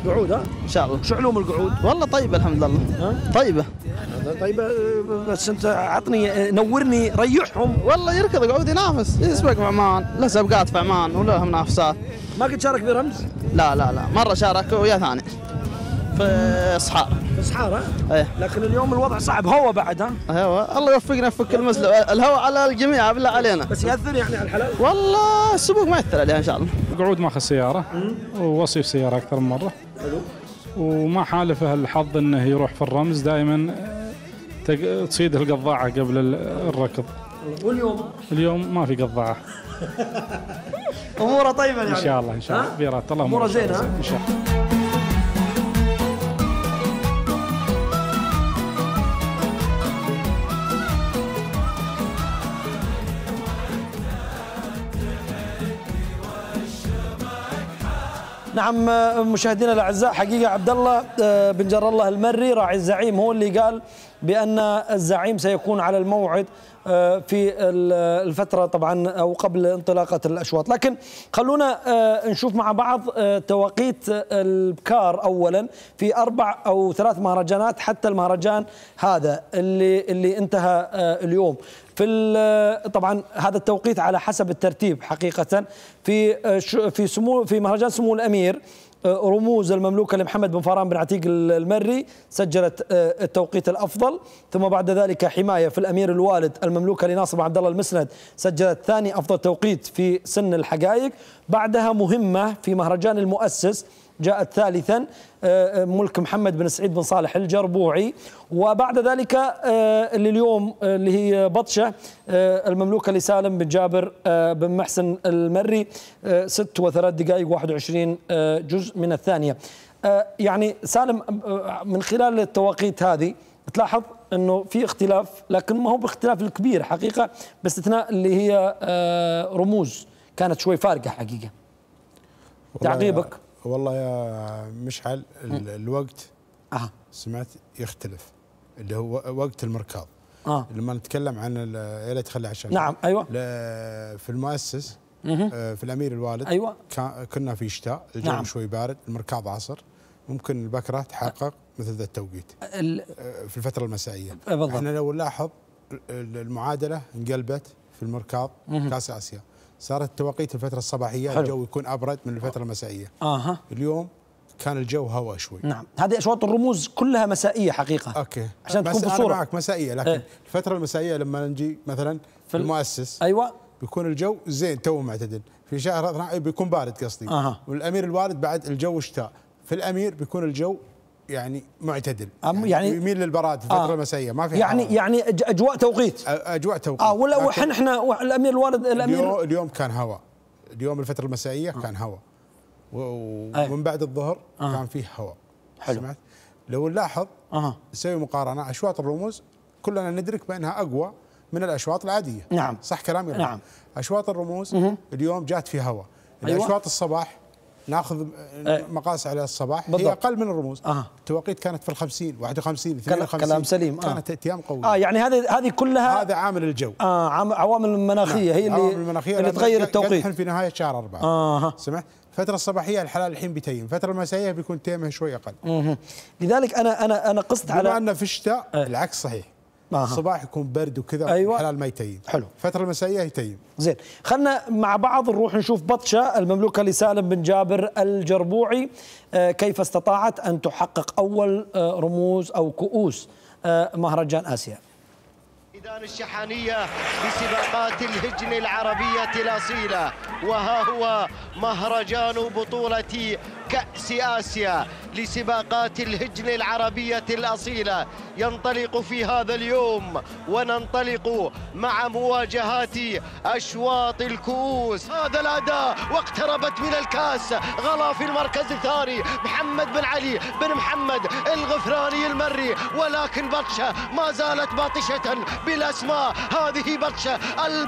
S3: قعود ها؟
S5: ان شاء الله.
S3: شو علوم القعود؟
S5: والله طيبه الحمد لله. ها؟ طيبه.
S3: طيبه بس انت عطني نورني ريحهم.
S5: والله يركض قعود ينافس، يسبق في عمان، له سبقات في عمان وله منافسات.
S3: ما قد شارك برمز؟
S5: لا لا لا، مره شارك ويا ثاني. في صحار.
S3: في صحار ها؟
S5: ايه.
S3: لكن اليوم الوضع صعب، هوا بعد ها؟
S5: هوا، الله يوفقنا يفك المسلم، الهوا على الجميع بالله علينا.
S3: بس ياثر يعني على الحلال؟
S5: والله السبوق ما ياثر عليها ان شاء الله.
S15: قعود ماخذ سياره ووصيف سياره اكثر من مره.
S3: حلو.
S15: وما حالفه الحظ انه يروح في الرمز، دائما تصيده القضاعه قبل الركض.
S3: واليوم؟
S15: اليوم ما في قضاعه.
S3: اموره طيبه يعني.
S15: ان شاء الله ان شاء الله بيرات الله
S3: اموره زينه
S15: ان شاء الله.
S3: نعم مشاهدينا الاعزاء، حقيقه عبد الله بن جر الله المري راعي الزعيم هو اللي قال بان الزعيم سيكون على الموعد في الفتره طبعا او قبل انطلاقه الاشواط، لكن خلونا نشوف مع بعض تواقيت البكار اولا في اربع او ثلاث مهرجانات حتى المهرجان هذا اللي اللي انتهى اليوم. في طبعا هذا التوقيت على حسب الترتيب حقيقه. في في سمو في مهرجان سمو الامير رموز المملوكه لمحمد بن فاران بن عتيق المري سجلت التوقيت الافضل، ثم بعد ذلك حمايه في الامير الوالد المملوكه لناصر بن عبد الله المسند سجلت ثاني افضل توقيت في سن الحقائق، بعدها مهمه في مهرجان المؤسس جاءت ثالثا ملك محمد بن سعيد بن صالح الجربوعي، وبعد ذلك اللي اليوم اللي هي بطشه المملوكه لسالم بن جابر بن محسن المري ست وثلاث دقائق واحد وعشرين جزء من الثانيه. يعني سالم من خلال التواقيت هذه تلاحظ انه في اختلاف، لكن ما هو باختلاف الكبير حقيقه، باستثناء اللي هي رموز كانت شوي فارقه حقيقه. تعقيبك؟
S7: والله يا مشعل الوقت
S3: آه.
S7: سمعت يختلف، اللي هو وقت المركاض.
S3: آه.
S7: لما نتكلم عن يا ليت تخلي عشان
S3: نعم ايوه
S7: في المؤسس آه في الامير الوالد
S3: ايوه
S7: كنا في شتاء، الجو
S3: نعم.
S7: شوي بارد، المركاض عصر، ممكن البكره تحقق مثل ذا التوقيت في الفتره المسائيه.
S3: بالضبط.
S7: احنا لو نلاحظ المعادله انقلبت في المركاض كاس اسيا، صارت التوقيت الفترة الصباحية حلو. الجو يكون أبرد من الفترة المسائية.
S3: آه.
S7: اليوم كان الجو هواء شوي.
S3: نعم، هذه أشواط الرموز كلها مسائية حقيقة.
S7: أوكي.
S3: عشان تكون بالصورة.
S7: أنا معك مسائية، لكن ايه؟ الفترة المسائية لما نجي مثلا في المؤسس
S3: أيوة
S7: بيكون الجو زين تو معتدل، في شهر اثناعي بيكون بارد قصدي.
S3: آه.
S7: والأمير الوالد بعد الجو شتاء، في الأمير بيكون الجو يعني معتدل،
S3: يعني, يعني
S7: يميل للبراد في الفترة آه. المسائية، ما في
S3: يعني
S7: حرارة.
S3: يعني أجواء توقيت.
S7: أجواء توقيت.
S3: اه ولا وحن احنا الأمير الوالد الأمير
S7: اليوم, اليوم كان هواء. اليوم الفترة المسائية آه. كان هواء، ومن بعد الظهر آه. كان فيه هواء.
S3: حلو.
S7: سمعت؟ لو نلاحظ
S3: آه.
S7: نسوي مقارنة، أشواط الرموز كلنا ندرك بأنها أقوى من الأشواط العادية.
S3: نعم.
S7: صح كلامي؟
S3: نعم.
S7: أشواط الرموز
S3: مه.
S7: اليوم جات في هواء.
S3: أيوة.
S7: الأشواط الصباح ناخذ مقاس على الصباح بالضبط. هي أقل من الرموز.
S3: آه.
S7: التوقيت كانت في الخمسين، واحد وخمسين، اثنين وخمسين.
S3: كلام سليم. آه.
S7: كانت أيام قوية.
S3: آه يعني هذه هذه كلها
S7: هذا عامل الجو.
S3: آه عوامل المناخية. نعم. هي اللي
S7: عوامل المناخية
S3: اللي تغير التوقيت.
S7: نحن في نهاية شهر أربعة.
S3: آه.
S7: سمعت؟ الفترة الصباحية الحلال الحين بيتيم، الفترة المسائية بيكون تيمه شوي أقل.
S3: مه. لذلك أنا أنا أنا قست على
S7: بما أن في الشتاء آه. العكس صحيح. آه. الصباح يكون برد وكذا.
S3: أيوة.
S7: الحلال ما يتيم.
S3: حلو.
S7: الفترة المسائية يتيم.
S3: زين، خلنا مع بعض نروح نشوف بطشة المملوكة لسالم بن جابر الجربوعي آه كيف استطاعت أن تحقق أول آه رموز أو كؤوس آه مهرجان آسيا.
S16: ميدان الشحانية بسباقات الهجن العربية الأصيلة، وها هو مهرجان بطولة كأس آسيا لسباقات الهجن العربية الأصيلة ينطلق في هذا اليوم، وننطلق مع مواجهات أشواط الكؤوس. هذا الأداء واقتربت من الكاس، غلا في المركز الثاني محمد بن علي بن محمد الغفراني المري، ولكن بطشة ما زالت باطشة بالأسماء. هذه بطشة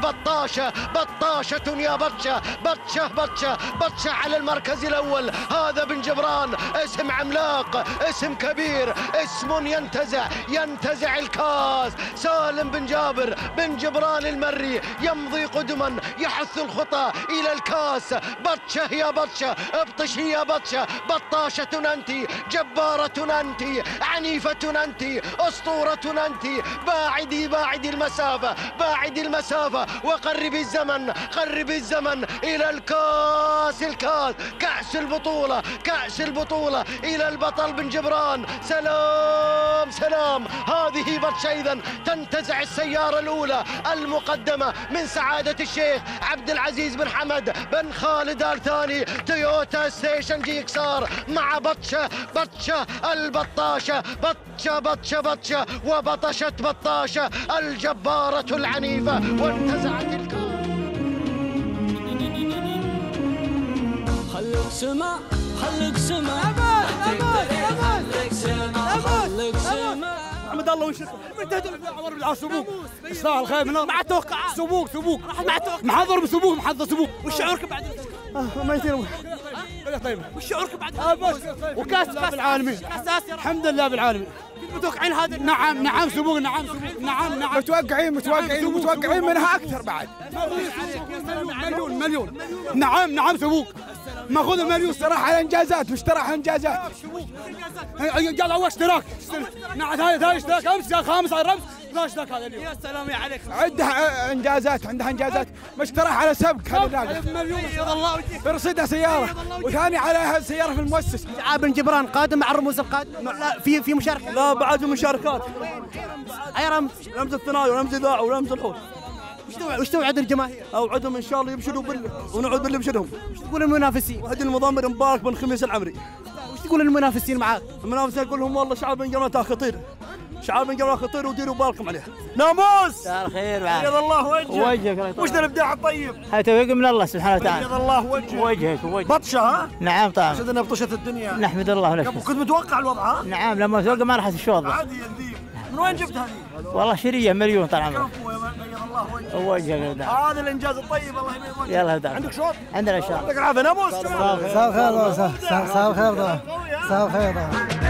S16: البطاشة، بطاشة يا بطشة، بطشة بطشة بطشة على المركز الأول. هذا هذا بن جبران اسم عملاق، اسم كبير، اسم ينتزع ينتزع الكاس. سالم بن جابر بن جبران المري يمضي قدما، يحث الخطى إلى الكاس. بطشة يا بطشة، ابطش يا بطشة، بطاشة أنت، جبارة أنت، عنيفة أنت، أسطورة أنت. باعدي باعدي المسافة، باعدي المسافة وقربي الزمن، قربي الزمن إلى الكاس. الكاس كأس البطولة، كأس البطولة إلى البطل بن جبران. سلام سلام. هذه بطشة إذن تنتزع السيارة الأولى المقدمة من سعادة الشيخ عبد العزيز بن حمد بن خالد آل ثاني. تويوتا ستيشن جي اكسار مع بطشة، بطشة البطاشة، بطشة بطشة بطشة وبطشت بطاشة الجبارة العنيفة وانتزعت الكاس.
S10: خلق سما خلق سما أمان أمان أمان خلق سما خلق سما. محمد الله وش من تهدف عمر بالعاص سبوق استاهل الخير من مع توقع سبوق سبوق مع توقع محضر بسبوق محضر سبوق. وش شعورك بعد ما يصير طيب؟ وش شعورك بعد وكاس كاس العالمين؟ كاس اسيا الحمد لله بالعالمين. متوقعين هذا؟ نعم نعم سبوق نعم سبوق نعم نعم
S17: متوقعين متوقعين متوقعين منها اكثر بعد. مليون مليون نعم نعم سبوق ماخذ المليون صراحه على انجازات مش ترى انجازات. قال اول اشتراك نعم هذا هذا اشتراك امس قال خامس على الرمز لا اشتراك هذا اليوم. يا سلام يا عليك. عندها انجازات عندها انجازات مش ترى على سبق هذا الناقه مليون الله برصيدها سياره وثاني عليها سياره في المؤسس.
S6: بن جبران قادم مع الرموز القادمه لا في في مشاركه؟
S17: لا بعد مشاركات.
S6: اي رمز؟
S17: رمز الثنائي ورمز اذاعه ورمز الحوت.
S6: وش توعد الجماهير؟
S17: اوعدهم ان شاء الله يبشروا بالله ونعود باللي بشرهم.
S6: وش تقول للمنافسين؟
S17: وهدي المضامر مبارك بن خميس العمري.
S6: وش تقول للمنافسين معاك؟
S17: المنافسين اقول لهم والله شعب بن جبران خطير، شعب بن جبران خطير وديروا بالكم عليه. ناموس
S6: مساء الخير معاك.
S17: بيض الله وجهك.
S6: وجهك
S17: وش ذا الابداع الطيب؟
S6: هاي توفيق من الله سبحانه وتعالى.
S17: بيض الله وجهك.
S6: وجهك وجهك.
S17: بطشه ها؟
S6: نعم طبعا.
S17: صدقنا بطشه الدنيا.
S6: نحمد الله ونشكره.
S17: كنت متوقع الوضع ها؟
S6: نعم لما توقع ما راحت الشوط.
S17: عادي ذي. من وين جبت هذه؟
S6: والله شريه مليون طال عمرك.
S17: كفو يا بيض الله وجهك.
S6: وجهك
S17: هذا الانجاز الطيب الله يبيض وجهك.
S6: يلا هدا.
S17: عندك شوط؟
S6: عندنا شوط.
S17: يعطيك العافيه ناموس.
S6: مساء الخير
S17: مساء الخير مساء الخير.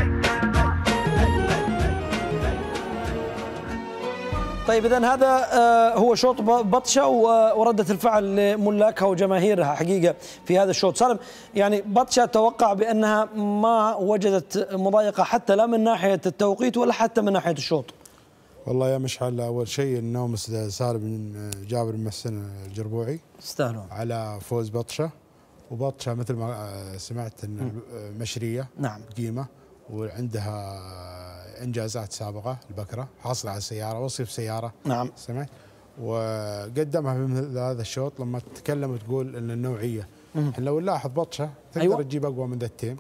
S3: طيب إذن هذا هو شوط بطشة وردة الفعل لملاكها وجماهيرها حقيقة في هذا الشوط. سالم يعني بطشة أتوقع بأنها ما وجدت مضايقة حتى لا من ناحية التوقيت ولا حتى من ناحية الشوط.
S7: والله يا مشعل أول شيء النوم سالم بن جابر بن محسن الجربوعي
S3: استاهلون
S7: على فوز بطشة. وبطشة مثل ما سمعت أن مشرية
S3: نعم
S7: قيمة وعندها انجازات سابقه البكره، حاصله على سياره وصيف سياره
S3: نعم
S7: سمعت وقدمها في مثل هذا الشوط. لما تتكلم وتقول ان النوعيه احنا لو نلاحظ بطشه تقدر أيوة. تجيب اقوى من ذا التيم،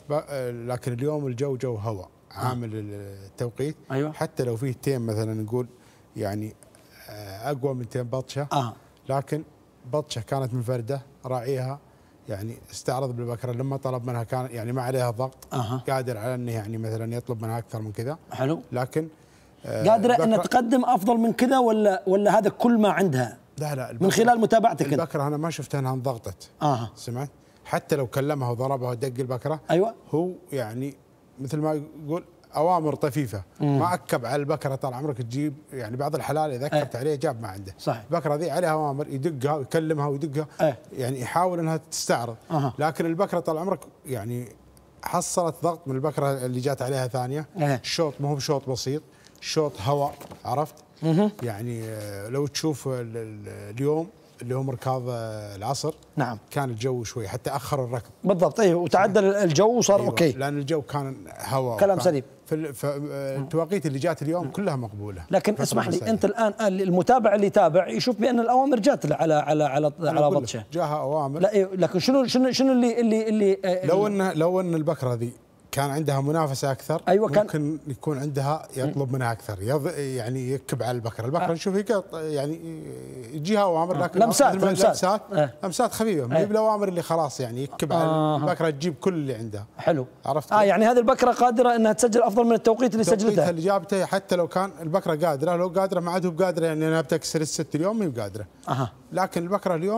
S7: لكن اليوم الجو جو هواء عامل التوقيت
S3: أيوة.
S7: حتى لو فيه تيم مثلا نقول يعني اقوى من تيم بطشه
S3: آه.
S7: لكن بطشه كانت منفرده راعيها يعني استعرض بالبكره لما طلب منها كان يعني ما عليها ضغط
S3: أه.
S7: قادر على انه يعني مثلا يطلب منها اكثر من كذا.
S3: حلو.
S7: لكن
S3: آه قادره ان تقدم افضل من كذا ولا ولا هذا كل ما عندها؟
S7: لا لا
S3: من خلال متابعتك
S7: البكره انا ما شفت انها انضغطت.
S3: اه
S7: سمعت حتى لو كلمها وضربها ودق البكره
S3: ايوه
S7: هو يعني مثل ما يقول اوامر طفيفه مم. ما اكب على البكره طال عمرك تجيب يعني بعض الحلال اذا اكبت عليه جاب ما عنده.
S3: صحيح.
S7: البكره ذي عليها اوامر يدقها ويكلمها ويدقها
S3: أه.
S7: يعني يحاول انها تستعرض
S3: أه.
S7: لكن البكره طال عمرك يعني حصلت ضغط من البكره اللي جات عليها ثانيه.
S3: أه.
S7: الشوط ما هو بشوط بسيط، شوط هواء عرفت؟
S3: مه.
S7: يعني لو تشوف اليوم اللي هو مركاض العصر
S3: نعم
S7: كان الجو شوي حتى اخر الركض
S3: بالضبط. ايوه وتعدل الجو وصار
S7: أيوة.
S3: اوكي
S7: لان الجو كان هواء
S3: كلام سليم.
S7: فالتواقيت اللي جات اليوم م. كلها مقبوله.
S3: لكن اسمح لي انت الان المتابع اللي يتابع يشوف بان الاوامر جات له على على على على بطشه
S7: جاها اوامر.
S3: لا لكن شنو شنو شنو اللي اللي اللي
S7: لو ان لو ان البكره ذي كان عندها منافسه اكثر
S3: أيوة كان
S7: ممكن يكون عندها يطلب منها اكثر يض يعني يكب على البكره، البكره نشوف هي يعني يجيها اوامر لكن
S3: لمسات
S7: لمسات
S3: لمسات,
S7: آه. لمسات خفيفه ما هي بالاوامر اللي خلاص يعني يكب على آه. البكره تجيب كل اللي عندها.
S3: حلو
S7: عرفت
S3: اه يعني هذه البكره قادره انها تسجل افضل من التوقيت اللي سجلته
S7: اللي جابته حتى لو كان البكره قادره لو قادره ما عاد هو بقادره يعني انا بتكسر الست اليوم ما هي بقادره.
S3: اها
S7: لكن البكره اليوم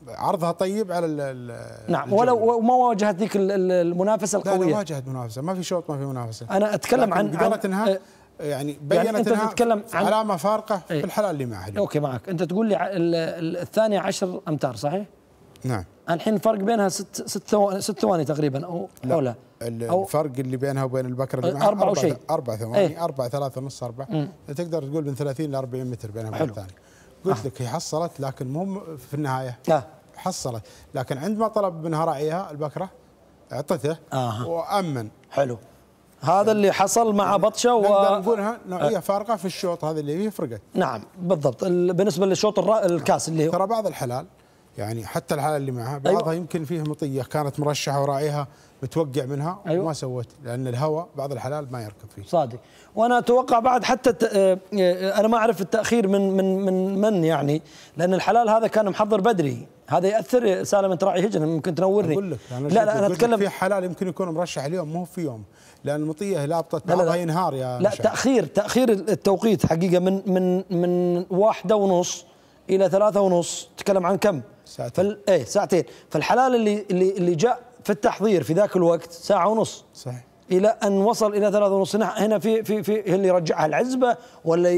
S7: عرضها طيب على ال
S3: نعم. ولو ما واجهت ذيك المنافسه القويه.
S7: لا, لا واجهت منافسه، ما في شوط ما في منافسه.
S3: انا اتكلم عن
S7: قدرت انها يعني بينت
S3: يعني انت
S7: انها
S3: تتكلم عن
S7: علامه فارقه في الحلال اللي معها.
S3: اوكي معك. انت تقول لي الثانيه عشر امتار صحيح؟
S7: نعم.
S3: الحين الفرق بينها ست ست ست ثواني تقريبا او
S7: لا.
S3: او لا
S7: الفرق اللي بينها وبين البكره اللي معها
S3: أربعة وشيء
S7: أربع ثواني ايه؟ أربعة ثلاثة ونص أربعة. تقدر تقول من ثلاثين ل أربعين متر بينها وبين الثاني. قلت آه. لك هي حصلت لكن مو في النهايه. لا حصلت، لكن عندما طلب منها راعيها البكره اعطته آه. وامن.
S3: حلو. هذا اللي حصل مع بطشه و
S7: نقدر نقولها نوعيه فارقه في الشوط هذا اللي فيه فرقت.
S3: نعم بالضبط. بالنسبه للشوط الكاس اللي هو
S7: ترى بعض الحلال يعني حتى الحلال اللي معها بعضها أيوة. يمكن فيه مطيه كانت مرشحه وراعيها متوقع منها أيوة. وما سوت، لان الهواء بعض الحلال ما يركب فيه. صادق.
S3: وانا اتوقع بعد حتى انا ما اعرف التاخير من من من من يعني، لان الحلال هذا كان محضر بدري، هذا ياثر. سالم انت راعي هجن ممكن تنورني.
S7: اقول لك
S3: لا لا انا اتكلم
S7: في حلال يمكن يكون مرشح اليوم مو في يوم، لان المطيه لابطه بعضها ينهار يا
S3: لا مشاهد. تاخير تاخير التوقيت حقيقه من من من واحدة ونص الى ثلاثة ونص. تتكلم عن كم؟
S7: ساعتين.
S3: فال... ايه ساعتين. فالحلال اللي اللي اللي جاء في التحضير في ذاك الوقت ساعه ونص
S7: صحيح،
S3: الى ان وصل الى ثلاثة ونص. هنا في في في اللي يرجعها العزبه ولا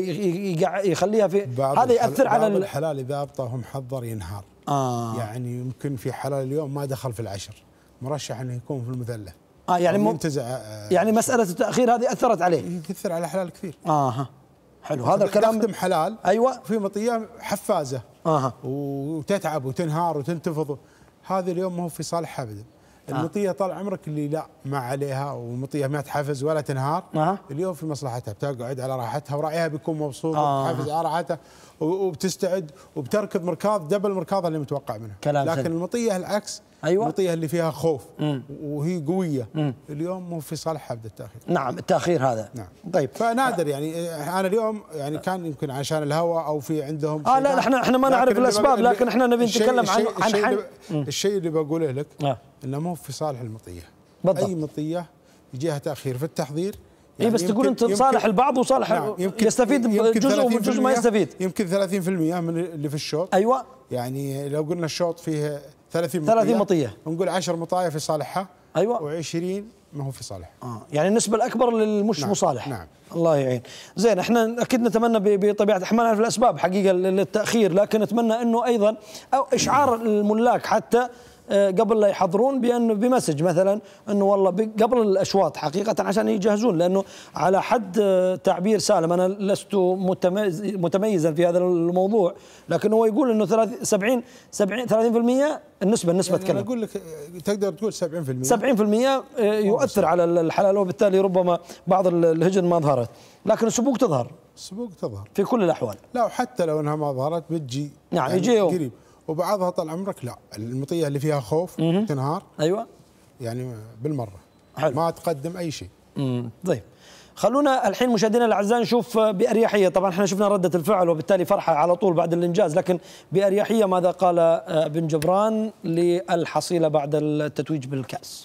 S3: يخليها في هذا ياثر على
S7: بعض الحلال اذا ابطاه محضر ينهار. آه. يعني يمكن في حلال اليوم ما دخل في العشر، مرشح انه يكون في المثلث.
S3: اه يعني
S7: منتزع.
S3: آه يعني مساله التاخير هذه اثرت عليه.
S7: يكثر على حلال كثير.
S3: اها حلو هذا الكلام.
S7: تخدم حلال
S3: ايوه
S7: في مطيه حفازه
S3: اها
S7: وتتعب وتنهار وتنتفض، هذا اليوم ما هو في صالحها ابدا. المطيه طال عمرك اللي لا ما عليها ومطيه ما تحفز ولا تنهار آه. اليوم في مصلحتها، بتقعد على راحتها وراعيها بيكون مبسوط آه. وتحافظ على راحتها وبتستعد وبتركض مركاض دبل مركاض اللي متوقع منها. لكن سلم. المطيه العكس. أيوة. المطيه اللي فيها خوف مم. وهي قويه مم. اليوم مو في صالحها ابدا التاخير.
S3: نعم التاخير هذا.
S7: نعم.
S3: طيب
S7: فنادر يعني انا اليوم يعني كان يمكن عشان الهواء او في عندهم
S3: اه لا احنا احنا ما نعرف الاسباب، لكن احنا نبي نتكلم عن عن
S7: الشيء, الشيء, الشيء اللي بقوله لك آه. انه مو في صالح المطيه. بالضبط. اي مطيه يجيها تاخير في التحضير
S3: يعني اي بس تقول انت صالح البعض وصالح
S7: نعم
S3: يستفيد جزء وجزء ما يستفيد.
S7: يمكن ثلاثين بالمئة من اللي في الشوط.
S3: ايوه
S7: يعني لو قلنا الشوط فيه ثلاثين مطيه
S3: ثلاثين مطيه
S7: نقول عشر مطايا في صالحها.
S3: ايوه
S7: وعشرين ما هو في صالح.
S3: اه يعني النسبه الاكبر للمش
S7: نعم.
S3: مصالح.
S7: نعم.
S3: الله يعين. زين احنا اكيد نتمنى بطبيعه الحال ما نعرف الاسباب حقيقه للتاخير، لكن نتمنى انه ايضا او اشعار الملاك حتى قبل لا يحضرون بانه بمسج مثلا انه والله قبل الاشواط حقيقه عشان يجهزون، لانه على حد تعبير سالم انا لست متميز متميزا في هذا الموضوع، لكن هو يقول انه سبعين سبعين ثلاثين بالمئة النسبه النسبه
S7: يعني
S3: تكلم.
S7: انا اقول لك تقدر تقول سبعين بالمئة
S3: سبعين بالمئة يؤثر على الحلال، وبالتالي ربما بعض الهجن ما ظهرت، لكن السبوق تظهر.
S7: السبوق تظهر
S3: في كل الاحوال.
S7: لا وحتى لو انها ما ظهرت بتجي
S3: نعم يعني يجي يوم
S7: قريب. وبعضها طال عمرك لا المطيه اللي فيها خوف تنهار.
S3: ايوه
S7: يعني بالمره
S3: حلو.
S7: ما تقدم اي شيء.
S3: امم طيب خلونا الحين مشاهدينا الاعزاء نشوف باريحيه، طبعا احنا شفنا رده الفعل وبالتالي فرحه على طول بعد الانجاز، لكن باريحيه ماذا قال بن جبران للحصيله بعد التتويج بالكاس.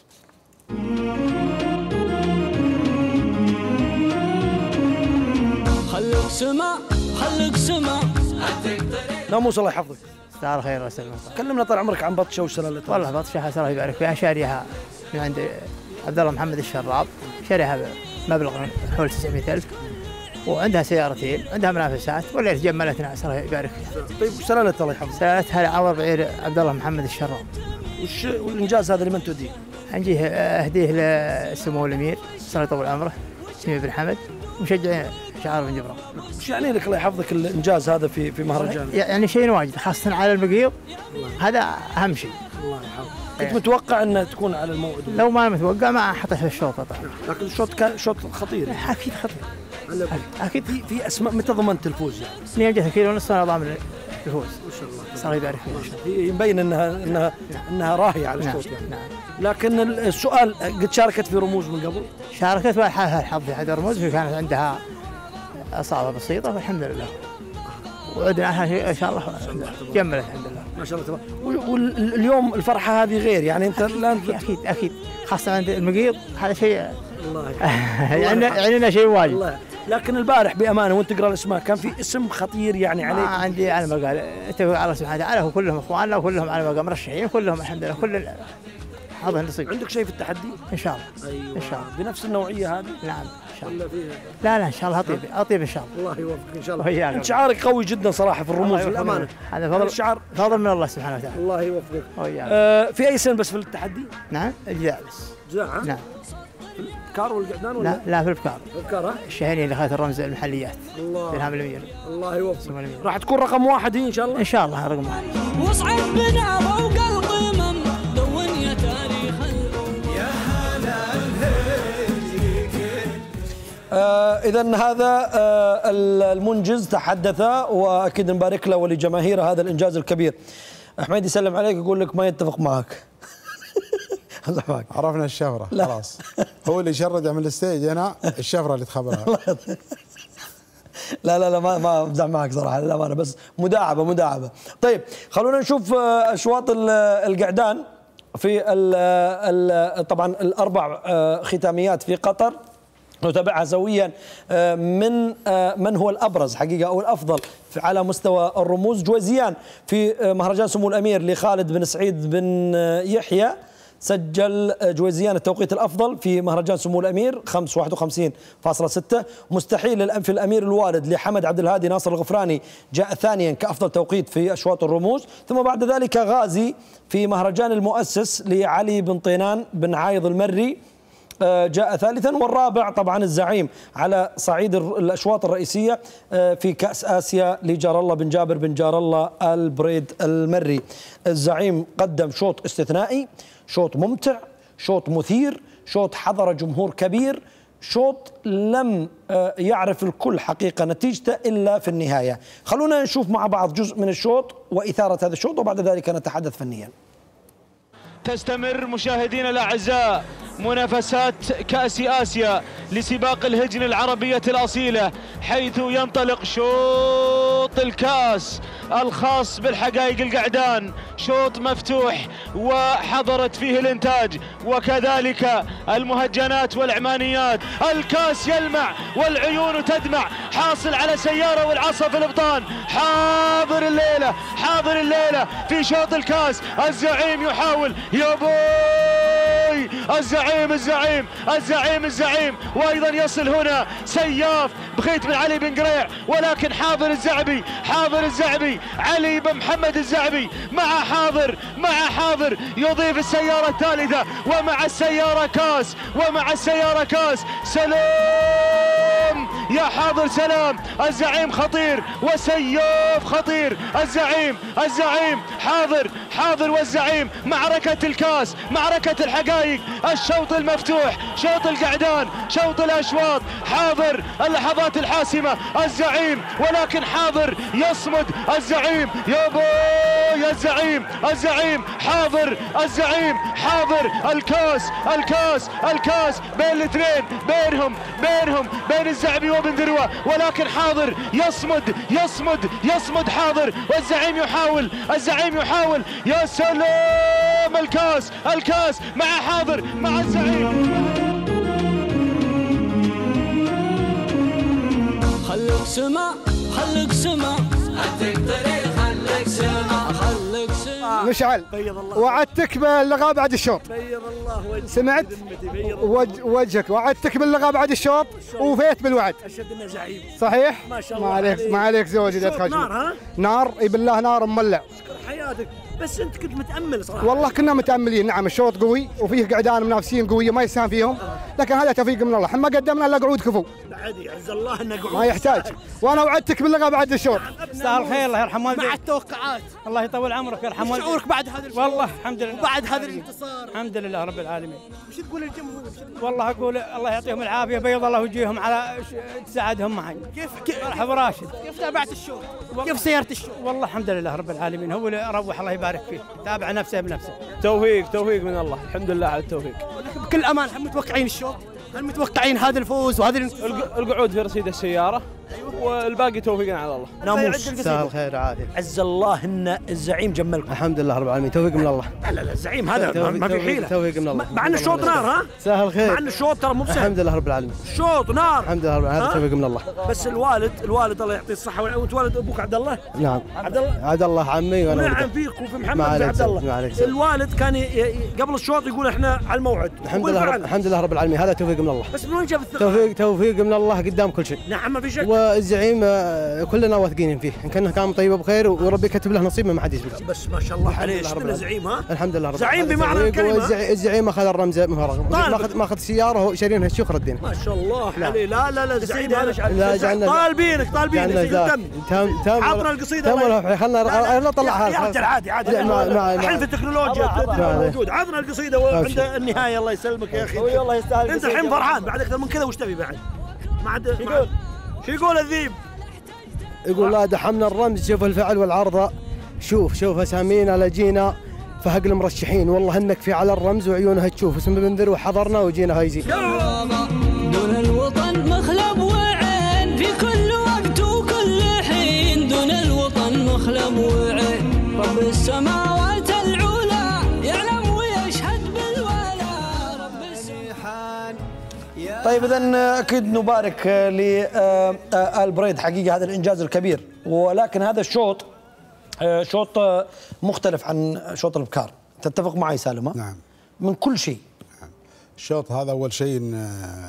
S2: خليك سمع خليك سمع
S3: ناموس الله يحفظك.
S6: مساء الخير وسهلا.
S3: كلمنا طال عمرك عن بطشه وسلالتها.
S6: والله بطشه الله يبارك فيها شاريها من عند عبد الله محمد الشراب، شاريها بمبلغ حول تسعمئة ألف وعندها سيارتين، عندها منافسات ولا تجملتنا الله يبارك فيها.
S3: طيب وسلالتها الله يحفظك؟
S6: سلالتها عوض بعير عبد الله محمد الشراب.
S3: وش والانجاز هذا لمن توديه؟
S6: نجيه اهديه لسمو الامير الله يطول عمره سمي بن حمد مشجع شعار بن جبران.
S3: وش يعني لك الله يحفظك الانجاز هذا في في مهرجان؟
S6: يعني شيء واجد خاصه على المقيض، هذا اهم شيء.
S3: الله يحفظك. كنت متوقع انها تكون على الموعد؟
S6: لو ما متوقع ما حطيت في الشوط طبعا.
S3: لكن الشوط كان شوط خطير.
S6: اكيد خطير.
S3: اكيد في في اسماء. متى ضمنت الفوز يعني؟
S6: اثنين جهه كيلو ونص انا ضامن الفوز.
S3: ما شاء الله.
S6: الله يبارك فيك. ما شاء الله.
S3: يبين انها انها انها راهيه على الشوط يعني.
S6: نعم.
S3: لكن السؤال قد شاركت في رموز من قبل؟
S6: شاركت وحالها الحظ في احد الرموز كانت عندها اصابه بسيطه والحمد لله. وعدنا عنها ان شاء الله جملت الحمد لله.
S3: ما شاء الله تبارك. واليوم الفرحه هذه غير يعني انت الان
S6: اكيد اكيد خاصه عند المقيض هذا شيء الله يعني يعني شيء واجد.
S3: لكن البارح بامانه وانت تقرا الاسماء كان في اسم خطير يعني عليك.
S6: ما عندي على ما قال اتفق على الله سبحانه وتعالى وكلهم اخواننا وكلهم على ما قال مرشحين كلهم الحمد لله كل هذا النصيب.
S3: عندك شيء في التحدي؟
S6: ان شاء الله.
S3: ايوه
S6: ان شاء الله
S3: بنفس النوعيه هذه؟
S6: نعم ان شاء الله.
S3: فيها؟
S6: لا لا ان شاء الله اطيب اطيب ان شاء الله.
S3: الله يوفقك ان شاء الله.
S6: وياك.
S3: انت شعارك قوي جدا صراحه في الرموز للامانه.
S6: هذا فضل
S3: الشعار
S6: فضل من الله سبحانه وتعالى.
S3: الله يوفقك.
S6: وياك.
S3: آه في اي سنه بس في التحدي؟
S6: نعم الجزاء بس.
S3: جزاء ها؟
S6: نعم.
S3: الابكار والقعدان ولا؟
S6: لا لا في الابكار.
S3: الابكار ها؟
S6: الشهيني اللي اخذت الرمز المحليات.
S3: الله.
S6: الهام الامير.
S3: الله يوفقك. راح تكون رقم واحد هي ان شاء الله؟
S6: ان شاء الله رقم واحد.
S2: واصعد بنا فوق القمم دون يا تاريخ
S3: يا هلا آه اذا هذا آه المنجز تحدث واكيد نبارك له ولجماهيره هذا الانجاز الكبير. احمد يسلم عليك يقول لك ما يتفق معك.
S7: عرفنا الشفره خلاص. هو اللي شرد من الستيج انا الشفره اللي تخبرها.
S3: لا لا لا ما ما امزح معك صراحه للامانه بس مداعبه مداعبه. طيب خلونا نشوف اشواط القعدان في ال ال طبعا الاربع ختاميات في قطر نتابعها سويا من من هو الابرز حقيقه او الافضل على مستوى الرموز. جويزيان في مهرجان سمو الامير لخالد بن سعيد بن يحيى سجل جويزيان التوقيت الافضل في مهرجان سمو الامير خمسة واحد وخمسين فاصلة ستة. مستحيل في الامير الوالد لحمد عبد الهادي ناصر الغفراني جاء ثانيا كافضل توقيت في اشواط الرموز. ثم بعد ذلك غازي في مهرجان المؤسس لعلي بن طينان بن عايض المري جاء ثالثا. والرابع طبعا الزعيم على صعيد الاشواط الرئيسيه في كاس اسيا لجار الله بن جابر بن جار الله البريد المري. الزعيم قدم شوط استثنائي، شوط ممتع، شوط مثير، شوط حضر جمهور كبير، شوط لم يعرف الكل حقيقه نتيجته الا في النهايه. خلونا نشوف مع بعض جزء من الشوط واثاره هذا الشوط وبعد ذلك نتحدث فنيا.
S18: تستمر مشاهدينا الاعزاء منافسات كأس آسيا لسباق الهجن العربية الأصيلة، حيث ينطلق شوط الكأس الخاص بالحقائق القعدان، شوط مفتوح وحضرت فيه الإنتاج وكذلك المهجنات والعمانيات. الكأس يلمع والعيون تدمع، حاصل على سيارة والعصا في الابطان، حاضر الليلة حاضر الليلة في شوط الكأس. الزعيم يحاول يا بوي الزعيم الزعيم الزعيم الزعيم وايضا يصل هنا سياف بخيت بن علي بن قريع، ولكن حاضر الزعبي حاضر الزعبي علي بن محمد الزعبي مع حاضر مع حاضر يضيف السيارة الثالثة ومع السيارة كاس ومع السيارة كاس. سلام يا حاضر سلام، الزعيم خطير وسياف خطير. الزعيم الزعيم حاضر حاضر والزعيم. معركة الكاس معركة الحقائق، الشوط المفتوح شوط القعدان شوط الاشواط. حاضر اللحظات الحاسمة الزعيم، ولكن حاضر يصمد الزعيم يا بوي الزعيم الزعيم حاضر الزعيم حاضر. الكاس الكاس الكاس بين الاثنين بينهم بينهم بين الزعبي وبن ذروة، ولكن حاضر يصمد يصمد يصمد حاضر والزعيم يحاول الزعيم يحاول. يا سلام الكاس الكاس مع حاضر مع الزعيم.
S2: خليك سما خليك سما عندك طريق خليك سما خليك سما.
S17: مشعل وعدتك باللقاء بعد الشوط.
S3: بيض الله وجهك.
S17: سمعت وجهك وعدتك باللقاء بعد الشوط وفيت بالوعد.
S3: اشد انه زعيم
S17: صحيح؟
S3: ما شاء الله
S17: ما عليك ما عليك زوجي لا تخاف.
S3: نار ها؟
S17: نار اي بالله نار مولع.
S3: حياتك بس انت كنت متامل صراحه.
S17: والله كنا متاملين. نعم الشوط قوي وفيه قعدان منافسين قويه ما يساهم فيهم، لكن هذا توفيق من الله. احنا ما قدمنا الا قعود كفو.
S3: بعد يعز الله انه قعود
S17: ما يحتاج. وانا وعدتك باللقاء بعد الشوط.
S10: يستاهل خير الله يرحم والديك. مع التوقعات الله يطول عمرك يرحم والديك. شعورك بعد هذا الشوط؟ والله الحمد لله بعد هذا الانتصار الحمد لله رب العالمين.
S17: وش تقول للجمهور؟
S10: والله اقول الله يعطيهم العافيه، بيض الله وجيههم على تساعدهم معي. كيف كيف مرحبا راشد، كيف تابعت الشوط؟ كيف سيرت الشوط؟ والله الحمد لله رب العالمين، هو اللي روح الله يبارك فيه، تابع نفسه بنفسه.
S19: توفيق توفيق من الله، الحمد لله على التوفيق.
S10: بكل امان، هل متوقعين الشوط؟ هل متوقعين هذا الفوز وهذا
S19: القعود في رصيد السياره؟ والباقي توفيق على الله.
S9: ناموس
S6: مساء الخير عافية.
S9: عز الله ان الزعيم جملكم.
S6: الحمد لله رب العالمين، توفيق من الله.
S9: لا لا لا الزعيم هذا ما في حيله.
S6: توفيق من الله.
S9: مع ان الشوط نار ها؟
S6: سهل خير.
S9: مع ان الشوط ترى مو بسهل.
S6: الحمد لله رب العالمين.
S9: الشوط نار.
S6: الحمد لله رب العالمين، هذا توفيق من الله.
S9: بس الوالد الوالد الله يعطيه الصحه والعافيه. وانت والد ابوك عبد الله؟
S6: نعم.
S9: عبد الله
S6: عبد الله عمي وانا
S9: ونعم فيك وفي محمد وفي عبد الله. الوالد كان قبل الشوط يقول احنا على الموعد.
S6: الحمد لله رب الحمد لله رب العالمين، هذا توفيق من الله.
S9: بس من وين جاب الثقه؟
S6: توفيق توفيق من الله قدام كل شيء.
S9: نعم ما في شك.
S6: والزعيم كلنا واثقين فيه، ان كان كان طيب وبخير وربي كتب له نصيب ما حد يسبق.
S9: بس ما شاء الله عليه اشتنا زعيم ها؟
S6: الحمد لله رب
S9: العالمين. زعيم بمعنى الكلمه.
S6: الزعيم اخذ الرمز ماخذ ماخذ سياره وشارينها الشيخ ردينا.
S9: ما شاء الله عليه. لا لا لا الزعيم هذا
S6: طالبين
S9: طالبينك طالبينك تم
S6: تم
S9: عطنا القصيده.
S6: تم خلنا نطلعها.
S9: يا رجل عادي عادي الحين في التكنولوجيا موجود. عطنا القصيده وعند النهايه. الله يسلمك يا اخي.
S6: والله يستاهل.
S9: انت الحين فرحان بعد اكثر من كذا وش تبي بعد؟ ما عاد يقول شو يقول الذيب؟
S6: يقول لا دحمنا الرمز، شوف الفعل والعرضه، شوف شوف اسامينا لجينا فهق المرشحين، والله انك في على الرمز وعيونها تشوف اسم بنذر وحضرنا وجينا هايزين.
S2: دون الوطن مخلب وعين في كل وقت وكل حين، دون الوطن مخلب وعين، رب السماوات العلى يعلم ويشهد بالولاء، رب السبحان.
S3: طيب إذن أكيد نبارك لآل بريد حقيقة هذا الإنجاز الكبير، ولكن هذا الشوط شوط مختلف عن شوط الابكار. تتفق معي سالم؟
S7: نعم.
S3: من كل شيء.
S7: نعم. الشوط هذا أول شيء إن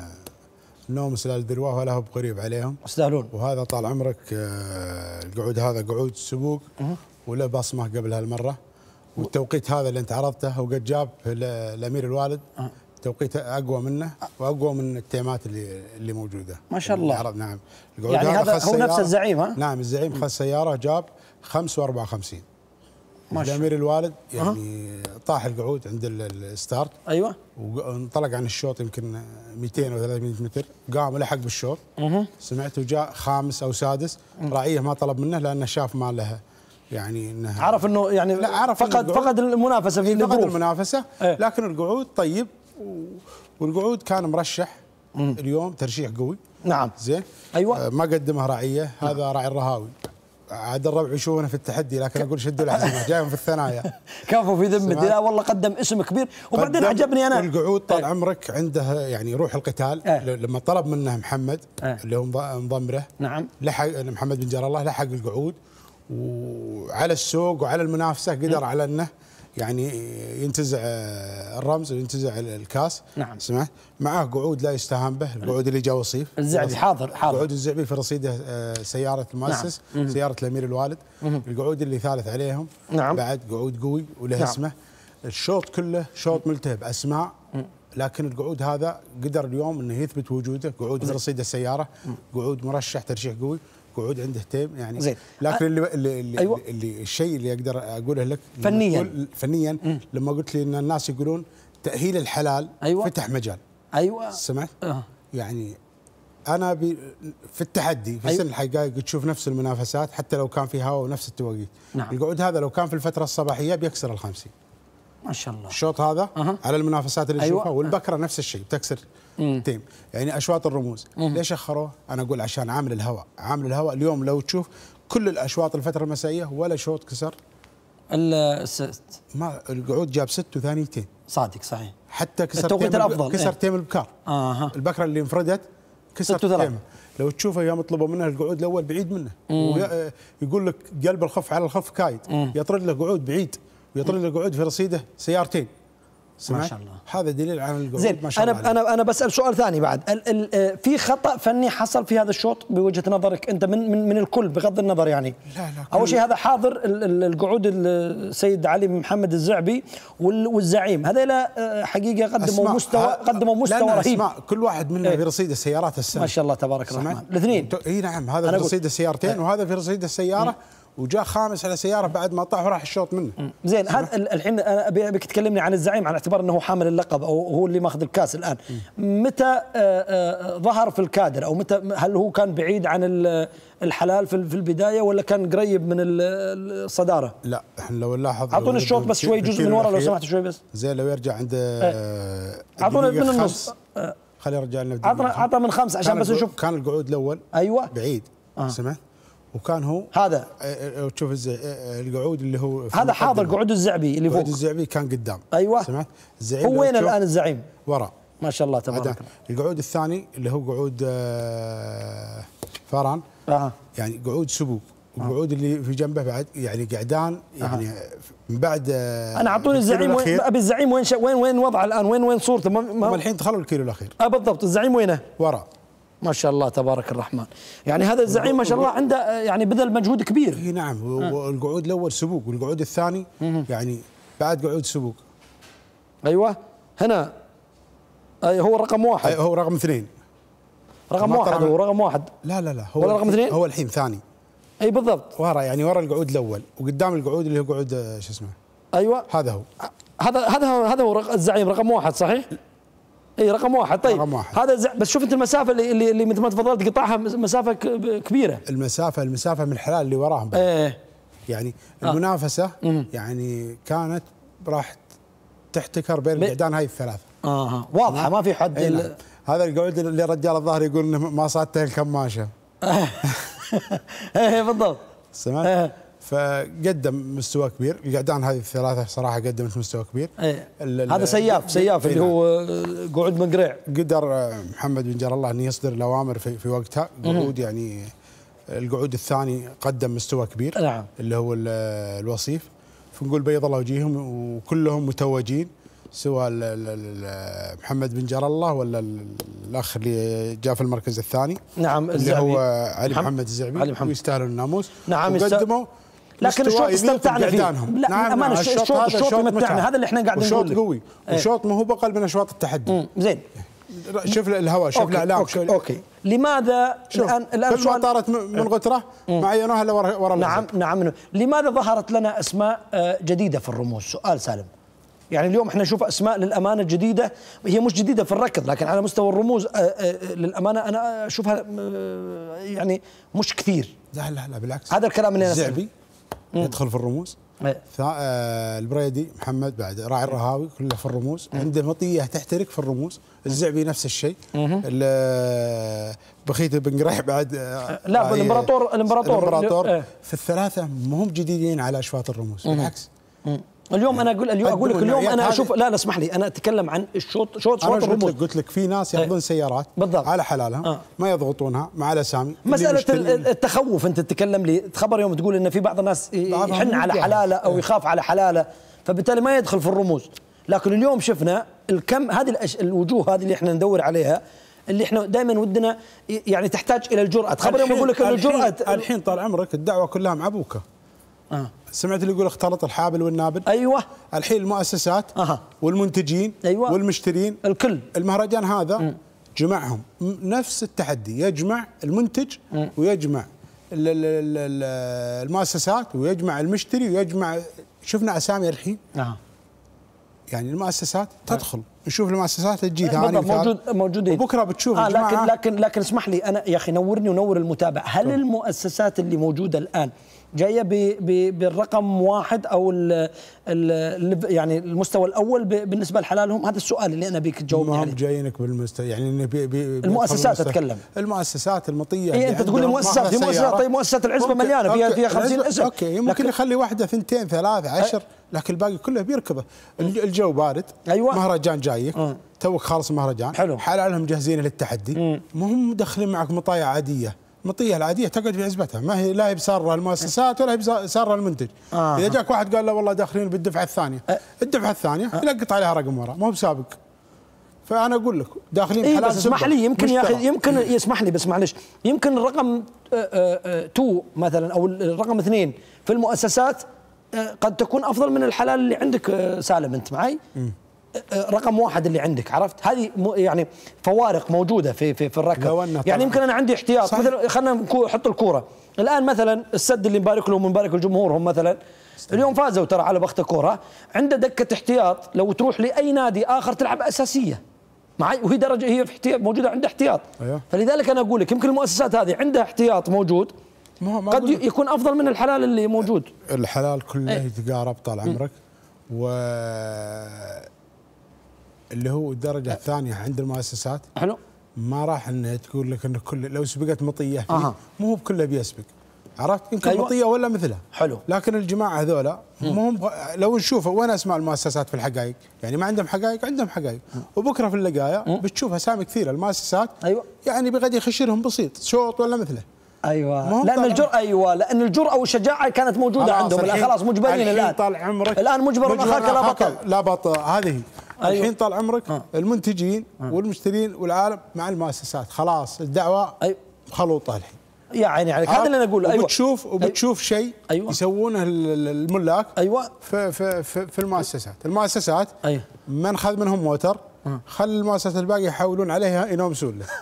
S7: النوم سلال الدرواه ولا هو بقريب عليهم.
S3: يستاهلون.
S7: وهذا طال عمرك القعود هذا قعود سبوق ولا بصمة قبل هالمرة، والتوقيت هذا اللي أنت عرضته وقد جاب الأمير الوالد توقيت اقوى منه واقوى من التيمات اللي اللي موجوده
S3: ما شاء الله.
S7: نعم.
S3: يعني هذا هو نفس الزعيم ها؟
S7: نعم الزعيم خذ سياره جاب خمسة وأربعة وخمسين. الامير الوالد يعني أه. طاح القعود عند الستارت.
S3: ايوه.
S7: وانطلق عن الشوط يمكن مئتين او ثلاثمئة متر، قام ولحق بالشوط.
S3: أه.
S7: سمعته جاء خامس او سادس، راعيه ما طلب منه لانه شاف ما لها يعني انه
S3: عرف انه يعني
S7: لا عرف
S3: فقد فقد المنافسه في
S7: فقد المنافسه. ايه؟ لكن القعود طيب، والقعود كان مرشح مم. اليوم ترشيح قوي.
S3: نعم.
S7: زين.
S3: ايوه.
S7: ما قدمه راعيه، هذا نعم. راعي الرهاوي. عاد الربع يشوفونه في التحدي، لكن اقول شدوا الحزمه جايهم في الثنايا.
S3: كفوا في ذمتي. لا والله قدم اسم كبير، وبعدين عجبني انا
S7: القعود طال ايه؟ عمرك عنده يعني روح القتال. ايه؟ لما طلب منه محمد
S3: ايه؟
S7: اللي هو مضمره.
S3: نعم.
S7: لحق محمد بن جار الله لحق القعود، وعلى السوق وعلى المنافسه قدر على انه يعني ينتزع الرمز وينتزع الكاس.
S3: نعم.
S7: سمعت؟ معاه قعود لا يستهان به، القعود اللي جاء وصيف.
S3: الزعبي حاضر حاضر.
S7: قعود الزعبي في رصيده سياره المؤسس. نعم. سياره الامير الوالد. مم. القعود اللي ثالث عليهم.
S3: نعم.
S7: بعد قعود قوي وله
S3: نعم.
S7: اسمه. الشوط كله شوط ملتهب اسماء. مم. لكن القعود هذا قدر اليوم انه يثبت وجوده، قعود في رصيده السياره، قعود مرشح ترشيح قوي، قعود عنده تيم يعني.
S3: زين.
S7: لكن اللي اللي, اللي,
S3: أيوة.
S7: اللي الشيء اللي اقدر اقوله لك
S3: فنيا
S7: فنيا مم. لما قلت لي ان الناس يقولون تاهيل الحلال.
S3: أيوة.
S7: فتح مجال.
S3: ايوه
S7: سمعت؟
S3: أه.
S7: يعني انا بي في التحدي في أيوة. سن الحقائق تشوف نفس المنافسات حتى لو كان في هواء ونفس التوقيت.
S3: نعم.
S7: القعود هذا لو كان في الفتره الصباحيه بيكسر الخمسين
S3: ما شاء الله.
S7: الشوط هذا أه. على المنافسات اللي
S3: أيوة.
S7: نشوفها. والبكره نفس الشيء بتكسر
S3: مم.
S7: تيم. يعني اشواط الرموز. مم. ليش اخروه؟ انا اقول عشان عامل الهواء، عامل الهواء اليوم لو تشوف كل الاشواط الفتره المسائيه ولا شوط كسر
S3: الست.
S7: ما القعود جاب ست وثانيتين.
S3: صادق صحيح.
S7: حتى كسر
S3: التوقيت
S7: تيم
S3: الافضل.
S7: كسر ايه؟ تيم البكار.
S3: اها.
S7: البكره اللي انفردت كسر تيم. لو تشوفه يوم يطلبوا منه القعود الاول بعيد منه، ويقول لك قلب الخف على الخف كايد. مم. يطرد له قعود بعيد، ويطرد له قعود في رصيده سيارتين.
S3: ما شاء الله.
S7: هذا دليل على القعود.
S3: زين. ما شاء الله. انا انا انا بسال سؤال ثاني بعد. ال ال في خطا فني حصل في هذا الشوط بوجهه نظرك انت من من, من الكل بغض النظر يعني؟
S7: لا لا.
S3: اول شيء هذا حاضر القعود السيد علي بن محمد الزعبي والزعيم، هذول حقيقه قدموا مستوى قدموا مستوى رهيب.
S7: اسماء كل واحد منا ايه؟ في رصيد السيارات السنه.
S3: ما شاء الله تبارك الرحمن. الاثنين.
S7: اي نعم. هذا في رصيد السيارتين ايه؟ وهذا في رصيد السياره. وجاء خامس على سياره بعد ما طاح وراح الشوط منه.
S3: زين. هذا الحين انا ابيك تكلمني عن الزعيم على اعتبار انه حامل اللقب او هو اللي ماخذ الكاس الان. م. متى ظهر في الكادر او متى هل هو كان بعيد عن الحلال في البدايه ولا كان قريب من الصداره؟
S7: لا احنا لو نلاحظ
S3: اعطونا الشوط بس شوي جزء من ورا لو سمحت شوي بس.
S7: زين لو يرجع عند
S3: اعطونا من النص.
S7: خلي يرجع لنا.
S3: اعطنا اعطى من خمس عشان بس نشوف.
S7: كان القعود الاول
S3: ايوه
S7: بعيد.
S3: آه.
S7: سمعت؟ وكان هو
S3: هذا
S7: تشوف القعود اللي هو
S3: هذا حاضر قعود الزعبي اللي فوق.
S7: قعود الزعبي كان قدام.
S3: ايوه
S7: سمعت؟ الزعيم
S3: هو وين الان الزعيم؟
S7: ورا
S3: ما شاء الله تبارك الله.
S7: القعود الثاني اللي هو قعود فاران
S3: آه.
S7: يعني قعود سبوق، والقعود اللي في جنبه بعد يعني قعدان يعني آه. من بعد
S3: انا اعطوني الزعيم وين ابي الزعيم وين وين وين وضعه الان وين وين صورته؟
S7: ما الحين دخلوا الكيلو الاخير.
S3: اه بالضبط الزعيم وينه؟
S7: ورا.
S3: ما شاء الله تبارك الرحمن. يعني هذا الزعيم ما شاء الله عنده يعني بذل مجهود كبير.
S7: اي نعم. والقعود الاول سبوق والقعود الثاني يعني بعد قعود سبوق.
S3: ايوه هنا أي هو رقم واحد.
S7: أي هو رقم اثنين.
S3: رقم واحد هو رقم واحد.
S7: لا لا لا هو
S3: ولا رقم اثنين؟
S7: هو الحين ثاني.
S3: اي بالضبط.
S7: ورا يعني ورا القعود الاول وقدام القعود اللي هو قعود شو اسمه؟
S3: ايوه
S7: هذا هو.
S3: هذا هذا هذا هو الزعيم رقم واحد صحيح؟ اي رقم واحد. طيب
S7: رقم واحد.
S3: هذا زع... بس شوف انت المسافه اللي اللي, اللي مثل ما تفضلت قطعها مسافه كبيره.
S7: المسافه المسافه من الحلال اللي وراهم.
S3: ايه
S7: يعني المنافسه آه. يعني كانت راح تحتكر بين القعدان هاي الثلاثه.
S3: اها واضحه ما في حد.
S7: إيه ال... هذا القعود اللي رجال الظهر يقول انه ما صادته الكماشه.
S3: ايه بالضبط.
S7: سمعت؟ فقدم مستوى كبير، القعدان هذه الثلاثه صراحه قدمت مستوى كبير.
S3: ايه هذا سياف سياف اللي هو قعود منقريع.
S7: قدر محمد بن جار الله انه يصدر الاوامر في, في وقتها. قعود يعني القعود الثاني قدم مستوى كبير.
S3: نعم.
S7: اللي هو الوصيف. فنقول بيض الله وجيههم وكلهم متوجين، سواء محمد بن جار الله ولا الاخ اللي جاء في المركز الثاني.
S3: نعم
S7: اللي
S3: الزعبي.
S7: هو علي محمد, محمد الزعبي ويستاهلوا الناموس.
S3: نعم
S7: وقدموا
S3: لكن الشوط استمتعنا فيه. لا
S7: نعم
S3: أمانة
S7: نعم
S3: الشوط الشوط متعنا، هذا اللي احنا قاعدين نقول.
S7: الشوط قوي والشوط ما هو بقل من اشواط التحدي.
S3: زين
S7: شوف الهواء شوف الاعلام.
S3: أوكي. اوكي لماذا الان
S7: الان كل ما طارت من غتره ما عينوها الا ورا ورا.
S3: نعم نعم. لماذا ظهرت لنا اسماء جديده في الرموز؟ سؤال سالم. يعني اليوم احنا نشوف اسماء للامانه جديده، هي مش جديده في الركض لكن على مستوى الرموز للامانه انا اشوفها يعني مش كثير.
S7: لا لا لا بالعكس.
S3: هذا الكلام اللي انا
S7: الزعبي يدخل في الرموز. آه البريدي محمد بعد راعي الرهاوي كله في الرموز. مم. عنده مطيه تحترق في الرموز. الزعبي نفس الشيء. بخيت بن قريح بعد
S3: آه لا الامبراطور الامبراطور
S7: الامبراطور آه. في الثلاثه ما هم جديدين على اشواط الرموز. مم. بالعكس.
S3: مم. اليوم انا اقول اليوم اقول لك اليوم انا اشوف لا لا اسمح لي انا اتكلم عن الشوط شوط شوط الرموز.
S7: قلت لك قلت لك في ناس ياخذون سيارات
S3: بالضبط
S7: على حلالها آه. ما يضغطونها مع الاسامي.
S3: مساله التخوف انت تتكلم لي خبر يوم تقول ان في بعض الناس يحن على حلاله او يخاف على حلاله فبالتالي ما يدخل في الرموز. لكن اليوم شفنا الكم هذه الأش... الوجوه هذه اللي احنا ندور عليها اللي احنا دائما ودنا يعني تحتاج الى الجرأة. خبر يوم اقول لك الجرأة
S7: الحين طال عمرك الدعوه كلها مع ابوك.
S3: آه.
S7: سمعت اللي يقول اختلط الحابل والنابل.
S3: ايوه
S7: الحين المؤسسات
S3: أه.
S7: والمنتجين
S3: أيوة.
S7: والمشترين
S3: الكل.
S7: المهرجان هذا م. جمعهم نفس التحدي، يجمع المنتج م. ويجمع المؤسسات ويجمع المشتري ويجمع. شفنا اسامي الحين
S3: أه.
S7: يعني المؤسسات تدخل نشوف المؤسسات تجي ثاني
S3: موجود موجودين
S7: وبكره بتشوف
S3: آه لكن لكن لكن اسمح لي انا يا اخي نورني ونور المتابع. هل المؤسسات اللي موجوده الان جايه بالرقم واحد او ال ال يعني المستوى الاول بالنسبه لحلالهم؟ هذا السؤال اللي انا بيك تجاوبني عليه.
S7: هم جايينك بالمستوى يعني بي بي
S3: المؤسسات اتكلم.
S7: المؤسسات المطيه
S3: إيه انت تقول لي مؤسسات في مؤسسات. طيب مؤسسات العزبه مليانه فيها فيها خمسين اسم.
S7: اوكي ممكن يخلي واحده ثنتين ثلاثه عشر لكن الباقي كله بيركبه. الجو بارد.
S3: ايوه
S7: مهرجان جايك أه. توك خالص مهرجان.
S3: حلو.
S7: حلالهم مجهزين للتحدي. ما هم مدخلين معك مطايا عاديه. المطيه العاديه تقعد في عزبتها ما هي لا هي بساره المؤسسات ولا هي بساره المنتج. آه. اذا جاك واحد قال لا والله داخلين بالدفعه الثانيه أه. الدفعه الثانيه أه. يلقط عليها رقم ورا ما هو بسابق. فانا اقول لك داخلين
S3: إيه حلال. بس اسمح لي يمكن يا اخي يمكن يسمح لي بس معلش يمكن الرقم اثنين مثلا او الرقم اثنين في المؤسسات قد تكون افضل من الحلال اللي عندك سالم. انت معي؟ م. رقم واحد اللي عندك عرفت هذه يعني فوارق موجوده في في في الركض. يعني يمكن انا عندي احتياط مثلا خلينا نحط الكوره الان مثلا السد اللي مبارك لهم ومبارك لجمهورهم مثلا اليوم فازوا ترى على بخت كوره عنده دكه احتياط. لو تروح لاي نادي اخر تلعب اساسيه معي وهي درجه هي في احتياط موجوده عندها احتياط.
S7: أيوه.
S3: فلذلك انا اقول لك يمكن المؤسسات هذه عندها احتياط موجود ما قد يكون افضل من الحلال اللي موجود.
S7: الحلال كله ايه؟ يتقارب طال عمرك و اللي هو الدرجه الثانيه عند المؤسسات
S3: حلو
S7: ما راح انها تقول لك انه كل لو سبقت مطيه فيه
S3: أه.
S7: مو بكله بيسبق، عرفت؟ يمكن
S3: أيوة.
S7: مطيه ولا مثلها.
S3: حلو.
S7: لكن الجماعه هذولا مو هم لو نشوف وين اسماء المؤسسات في الحقائق، يعني ما عندهم حقائق، عندهم حقائق، وبكره في اللقايه بتشوف اسامي كثيره المؤسسات.
S3: ايوه.
S7: يعني بغد يخش لهم بسيط شوط ولا مثله.
S3: ايوه لان الجرأة ايوه لان الجرأة والشجاعه كانت موجوده عندهم الان، خلاص مجبرين الان.
S7: طال عمرك
S3: الان مجبر اخاك لا بطل.
S7: لا بطل هذه.
S3: أيوة.
S7: الحين طال عمرك آه. المنتجين آه. والمشترين والعالم مع المؤسسات، خلاص الدعوه أيوة. خلوطه الحين.
S3: يا عيني عليك، هذا اللي انا اقوله. ايوه
S7: وبتشوف وبتشوف شيء أيوة. يسوونه الملاك
S3: ايوه
S7: في في في, في المؤسسات، المؤسسات
S3: ايوه
S7: من خذ منهم موتر خلي المؤسسات الباقي يحاولون عليها ينومسون له.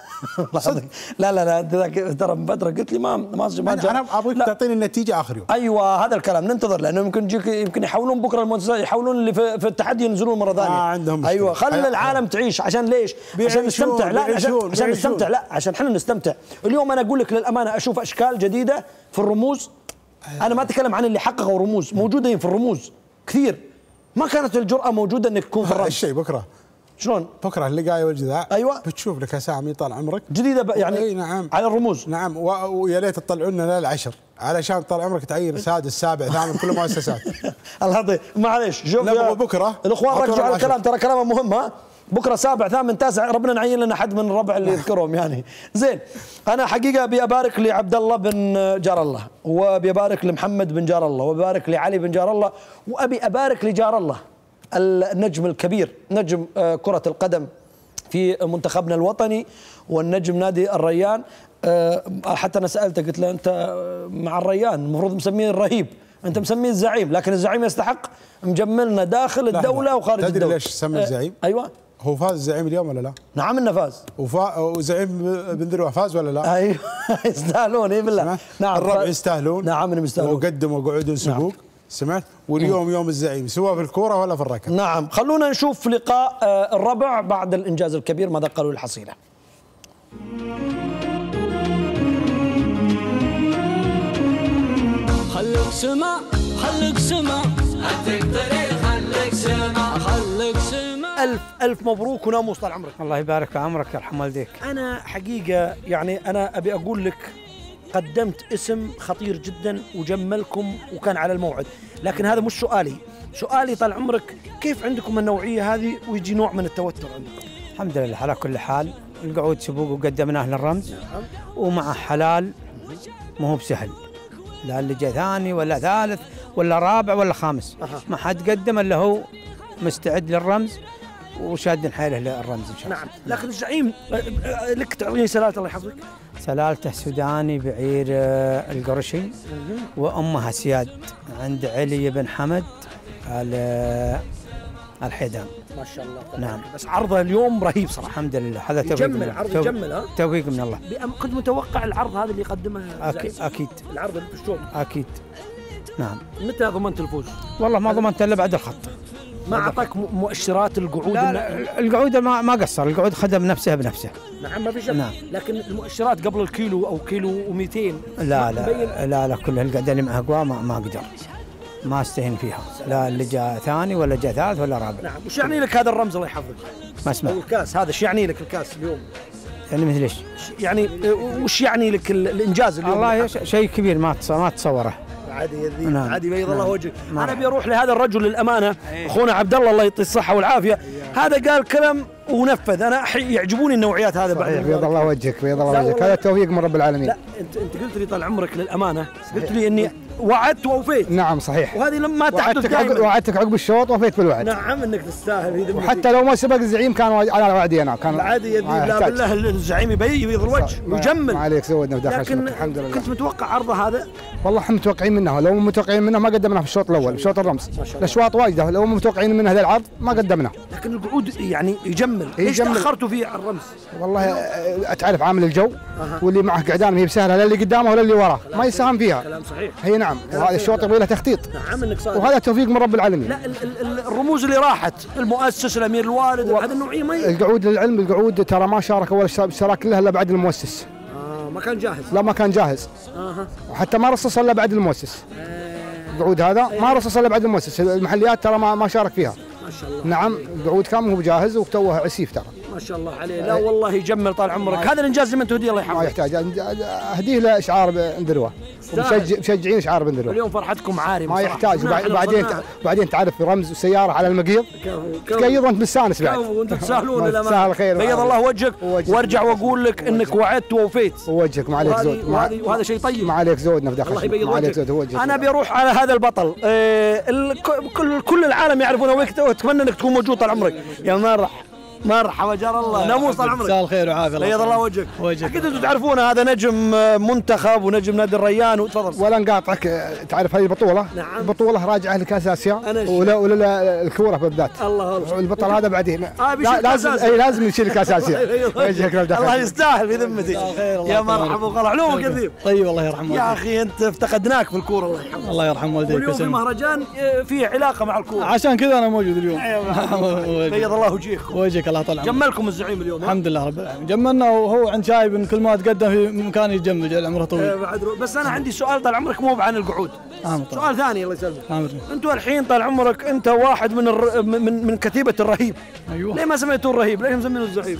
S3: لا لا لا انت ترى من فتره قلت لي ما ما
S7: ما انا ابغيك تعطيني النتيجه اخر يوم.
S3: ايوه هذا الكلام ننتظر، لانه يمكن يجيك يمكن يحاولون بكره المؤسسات يحاولون اللي في, في التحدي ينزلون مره ثانيه.
S7: ما عندهم مشكلة.
S3: ايوه خلي العالم تعيش. عشان ليش؟ عشان نستمتع. لا عشان, عشان نستمتع، لا عشان احنا نستمتع. اليوم انا اقول لك للامانه اشوف اشكال جديده في الرموز. انا ما اتكلم عن اللي حققوا رموز، موجودين في الرموز كثير ما كانت الجرأة موجودة انك تكون في الرمز.
S7: الشيء بكره
S3: شلون؟
S7: بكره اللقايه والجذاع
S3: ايوه
S7: بتشوف لك اسامي طال عمرك
S3: جديده يعني
S7: اي نعم
S3: على الرموز.
S7: نعم ويا ليت تطلعوا لنا للعشر علشان طال عمرك تعين سادس سابع ثامن كل المؤسسات.
S3: الله يعطيك معليش شوف
S7: نبغى بكره
S3: الاخوان رجعوا على الكلام، ترى كلامه مهم. ها بكره سابع ثامن تاسع ربنا نعين لنا حد من الربع اللي يذكرهم يعني. زين انا حقيقه ابي ابارك لعبد الله بن جار الله، وابي ابارك لمحمد بن جار الله، وابي ابارك لعلي بن جار الله، وابي ابارك لجار الله النجم الكبير، نجم كرة القدم في منتخبنا الوطني والنجم نادي الريان. حتى انا سالته قلت له انت مع الريان المفروض مسميه الرهيب، انت مسميه الزعيم، لكن الزعيم يستحق مجملنا داخل الدوله وخارج الدوله.
S7: تدري ليش سمي الزعيم؟
S3: ايوه
S7: هو فاز الزعيم اليوم ولا لا؟
S3: نعم انه فاز.
S7: وفا... وزعيم بن ذروه فاز ولا لا؟
S3: ايوه يستاهلون. اي بالله نعم
S7: الربع يستاهلون.
S3: نعم انهم يستاهلون
S7: وقدموا قعود سبوق. نعم. سمعت؟ واليوم يوم الزعيم سواء في الكوره ولا في الركض.
S3: نعم خلونا نشوف لقاء الربع بعد الانجاز الكبير ماذا قالوا للحصيله.
S2: خليك سما خليك سما عندك طريق خليك سما خليك سما.
S3: الف الف مبروك وناموس طال عمرك.
S6: الله يبارك في عمرك يرحم والديك.
S3: انا حقيقه يعني انا ابي اقول لك قدمت اسم خطير جدا وجملكم وكان على الموعد، لكن هذا مش سؤالي. سؤالي طال عمرك كيف عندكم النوعيه هذه ويجي نوع من التوتر عندكم؟
S6: الحمد لله على كل حال، القعود سبوق وقدمناه للرمز ومع حلال مو هو بسهل، لا اللي جاء ثاني ولا ثالث ولا رابع ولا خامس. أه. ما حد قدم الا هو مستعد للرمز وشاد حيله للرمز ان شاء الله.
S3: نعم لكن الزعيم لك تعطيني سلالته الله يحفظك.
S6: سلالته سوداني بعير القرشي وامها سياد عند علي بن حمد الحيدان.
S3: ما شاء الله.
S6: نعم
S3: بس عرضه اليوم رهيب صراحه.
S6: الحمد لله هذا توفيق
S3: يجمل عرض يجمل. ها
S6: توفيق من الله.
S3: كنت متوقع العرض هذا اللي يقدمه
S6: أكيد اكيد
S3: العرض اللي في الشوط.
S6: اكيد نعم.
S3: متى ضمنت الفوز؟
S6: والله ما ضمنت الا بعد الخط.
S3: ما اعطاك مؤشرات القعود؟
S6: لا, لا القعود ما ما قصر، القعود خدم نفسه بنفسه.
S3: نعم ما في شك.
S6: نعم.
S3: لكن المؤشرات قبل الكيلو او كيلو ومئتين
S6: لا لا لا لا كلها القعده اللي معها قوى ما, ما اقدر ما استهين فيها، لا اللي جاء ثاني ولا جاء ثالث ولا رابع.
S3: نعم. وش يعني لك هذا الرمز الله يحفظك؟
S6: ما اسمع.
S3: الكاس هذا ايش يعني لك الكاس اليوم؟
S6: يعني مثل ايش؟
S3: يعني وش يعني لك الانجاز اليوم؟
S6: والله شيء كبير ما ما تصوره.
S3: عادي يذيب. نعم. عادي بيض الله وجهك. انا ابي اروح لهذا الرجل للامانه اخونا عبد الله الله يعطيه الصحه والعافيه. هذا قال كلام ونفذ. انا يعجبوني النوعيات هذا بعد.
S6: بيض الله وجهك بيض الله وجهك، هذا توفيق من رب العالمين.
S3: لا انت انت قلت لي طال عمرك للامانه قلت لي اني وعدت واوفيت.
S6: نعم صحيح.
S3: وهذه لما تحدث
S6: دائما. وعدتك عقب الشوط وفيت بالوعد.
S3: نعم انك تستاهل.
S6: وحتى لو ما سبق الزعيم كان على وعدي انا كان
S3: عادي يذيب. لا بالله الزعيم يبيض الوجه ويجمل.
S6: ما عليك سودنا وداخل.
S3: لكن
S6: الحمد لله
S3: كنت متوقع عرضه هذا؟
S6: والله احنا متوقعين منه، لو متوقعين منه ما قدمناه في الشوط الاول، في شوط الرمز. الاشواط واجده، لو متوقعين منه هذا العرض ما قدمناه.
S3: لكن القعود يعني يجمل. ليش تاخرتوا فيه على الرمز؟
S6: والله تعرف عامل الجو أه. واللي معه قعدان ما هي بسهله، لا اللي قدامه ولا اللي وراه ما يساهم فيها.
S3: كلام صحيح.
S6: هي نعم. وهذا الشوط يبغى له تخطيط.
S3: نعم انك صادق.
S6: وهذا توفيق من رب العالمين.
S3: لا ال ال الرموز اللي راحت المؤسس الامير الوالد و... هذه النوعيه ما ي...
S6: القعود للعلم القعود ترى ما شارك ولا اشتراك كلها الا بعد المؤسس.
S3: اه ما كان جاهز.
S6: لا ما كان جاهز.
S3: اها.
S6: وحتى ما رصص الا بعد المؤسس. القعود هذا ما رصص الا بعد المؤسس، المحليات ترى ما ما شارك فيها.
S3: ما شاء الله.
S6: نعم القعود كان مو جاهز وتوه عسيف ترى.
S3: ما شاء الله عليه. لا والله يجمل طال عمرك. هذا الانجاز لمن تهديه الله يحفظك؟
S20: ما يحتاج، اهديه لاشعار بندروه، مشجع مشجعين اشعار بندروه.
S3: اليوم فرحتكم عارمه
S20: ما يحتاج. وبعدين بعدين تعرف رمز السياره على المقيض تقيض وانت مستانس بعد.
S3: وانتم تسهلون الامانه.
S20: تسهل خير.
S3: بيض الله وجهك وارجع واقول لك انك وعدت ووفيت.
S20: ووجهك ما عليك زود.
S3: وهذا شيء طيب.
S20: ما عليك زودنا في داخل.
S3: الله يبيض وجهك. انا ابي اروح على هذا البطل. آه كل كل العالم يعرفونه واتمنى انك تكون موجود طال عمرك. يا مرح مرحبا جار الله. ناموس طال عمرك.
S21: مساء الخير وعافيه.
S3: بيض الله وجهك. اكيد انتم تعرفون هذا نجم منتخب ونجم نادي الريان. وتفضل.
S20: ولا نقاطعك، تعرف هذه البطوله؟
S3: نعم.
S20: البطوله راجعه لكاس اسيا ولا ولا الكوره بالذات.
S3: الله الله.
S20: البطل هذا بعدين
S3: آه
S20: لازم اي لازم يشيل كاس اسيا.
S3: الله يستاهل في ذمتي. يا مرحبا وغلا علوم كثير.
S21: طيب الله يرحمه.
S3: يا اخي انت افتقدناك في الكوره الله يرحمه.
S21: الله يرحم والديك.
S3: واليوم في المهرجان فيه علاقه مع الكوره.
S21: عشان كذا انا موجود اليوم.
S3: بيض الله وجهكم.
S21: وجهك الله طال عمرك.
S3: جملكم الزعيم اليوم.
S21: الحمد لله رب العالمين. جملنا وهو عند شايب ان كل ما تقدم في مكان يجمل جل عمره طويل.
S3: بس انا عندي سؤال طال عمرك مو عن القعود.
S21: آمر.
S3: سؤال ثاني الله يسلمك. انتوا الحين طال عمرك انت واحد من الر... من من كتيبه الرهيب.
S21: ايوه.
S3: ليه ما سميتوه الرهيب؟ ليه مسمينه الزعيم؟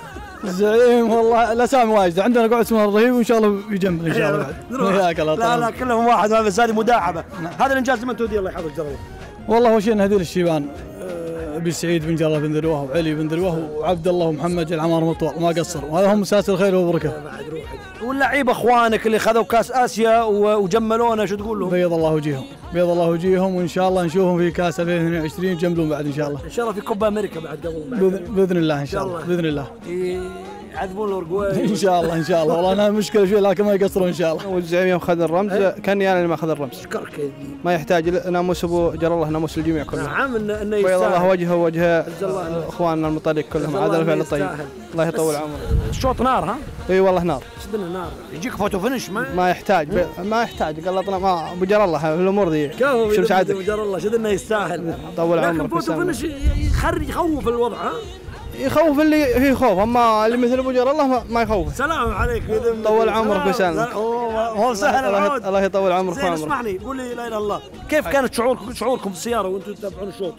S21: الزعيم والله الاسامي واجده، عندنا قعود اسمها الرهيب وان شاء الله يجمل ان شاء الله بعد.
S3: لا لا كلهم واحد، بس هذه مداعبه. هذا الانجاز لمن تهديه الله يحفظك جل الله.
S21: والله اول شيء نهدي للشيبان ابي سعيد بن جره بن ذروه وعلي بن ذروه وعبد الله ومحمد العمار مطوع وما قصر، وهذا هم مساس الخير والبركه.
S3: واللعيبه اخوانك اللي خذوا كاس اسيا وجملونا شو تقول لهم؟
S21: بيض الله وجيههم، بيض الله وجيههم، وان شاء الله نشوفهم في كاس ألفين واثنين وعشرين يجملون بعد ان شاء الله.
S3: ان شاء الله في كوبا امريكا بعد قبل
S21: بعد باذن الله ان شاء الله باذن الله.
S3: يعذبون الاورجواي
S21: ان شاء الله ان شاء الله. والله انا مشكله شوي لكن ما يقصرون ان شاء الله.
S19: والزعيم يوم اخذ الرمز كاني انا اللي ما اخذ الرمز.
S3: اشكرك.
S19: ما يحتاج ناموس ابو جل الله، ناموس الجميع كلهم.
S3: نعم انه انه
S19: بيض الله وجهه ووجه اخواننا المطلق كلهم. هذا الفعل الطيب. الله يطول عمره.
S3: الشوط نار ها؟
S19: اي والله نار.
S3: شدنا نار. يجيك فوتو فينش ما
S19: ما يحتاج ما يحتاج قلطنا ما ابو جل الله في الامور ذي.
S3: شو سعادتك؟ ابو جل الله شدنا يستاهل.
S19: طول عمرك.
S3: لكن فوتو فينش يخرج يخوف الوضع ها؟
S19: يخوف اللي فيه خوف، اما اللي مثل ابو جر الله ما يخوف.
S3: سلام عليك.
S19: طول عمرك وسلامك.
S3: هو سهل العود.
S19: الله يطول عمرك
S3: وعمرك. اسمعني قول لي لا اله الا الله، كيف كانت شعوركم شعوركم في السياره وانتم تتابعون الشوط؟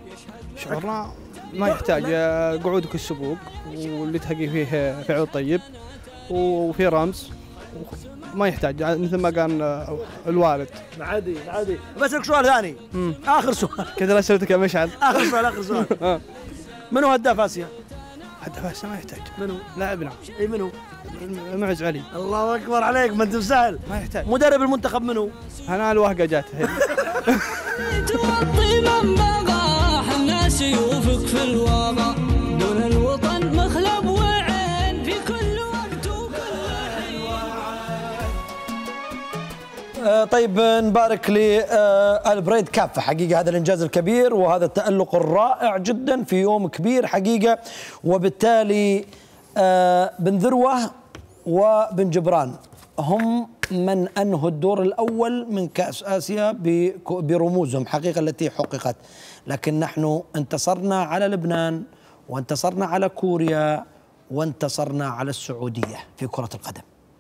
S19: شعورنا ما يحتاج قعودك السبوق واللي تحقق فيه فعل طيب وفي رمز، ما يحتاج مثل ما قال الوالد.
S3: عادي عادي. بسألك سؤال ثاني. اخر سؤال.
S19: كذا اسئلتك يا مشعل.
S3: اخر سؤال اخر سؤال. منو هداف اسيا؟
S19: هداف اسيا ما يحتاج.
S3: منو؟
S19: لاعبنا.
S3: اي منو؟
S19: معز علي.
S3: الله اكبر عليك، ما انت مسهل.
S19: ما يحتاج.
S3: مدرب المنتخب منو؟
S19: انا الوهقه جات.
S2: توطي من بقاح الناس يوفق في الواقع، دون الوطن مخلب وعين في كل وقت
S3: وكل. طيب نبارك للبريد كافة حقيقة، هذا الإنجاز الكبير وهذا التألق الرائع جدا في يوم كبير حقيقة. وبالتالي بن ذروة وبن جبران هم من أنهوا الدور الأول من كأس آسيا برموزهم حقيقة التي حققت، لكن نحن انتصرنا على لبنان وانتصرنا على كوريا وانتصرنا على السعودية في كرة القدم.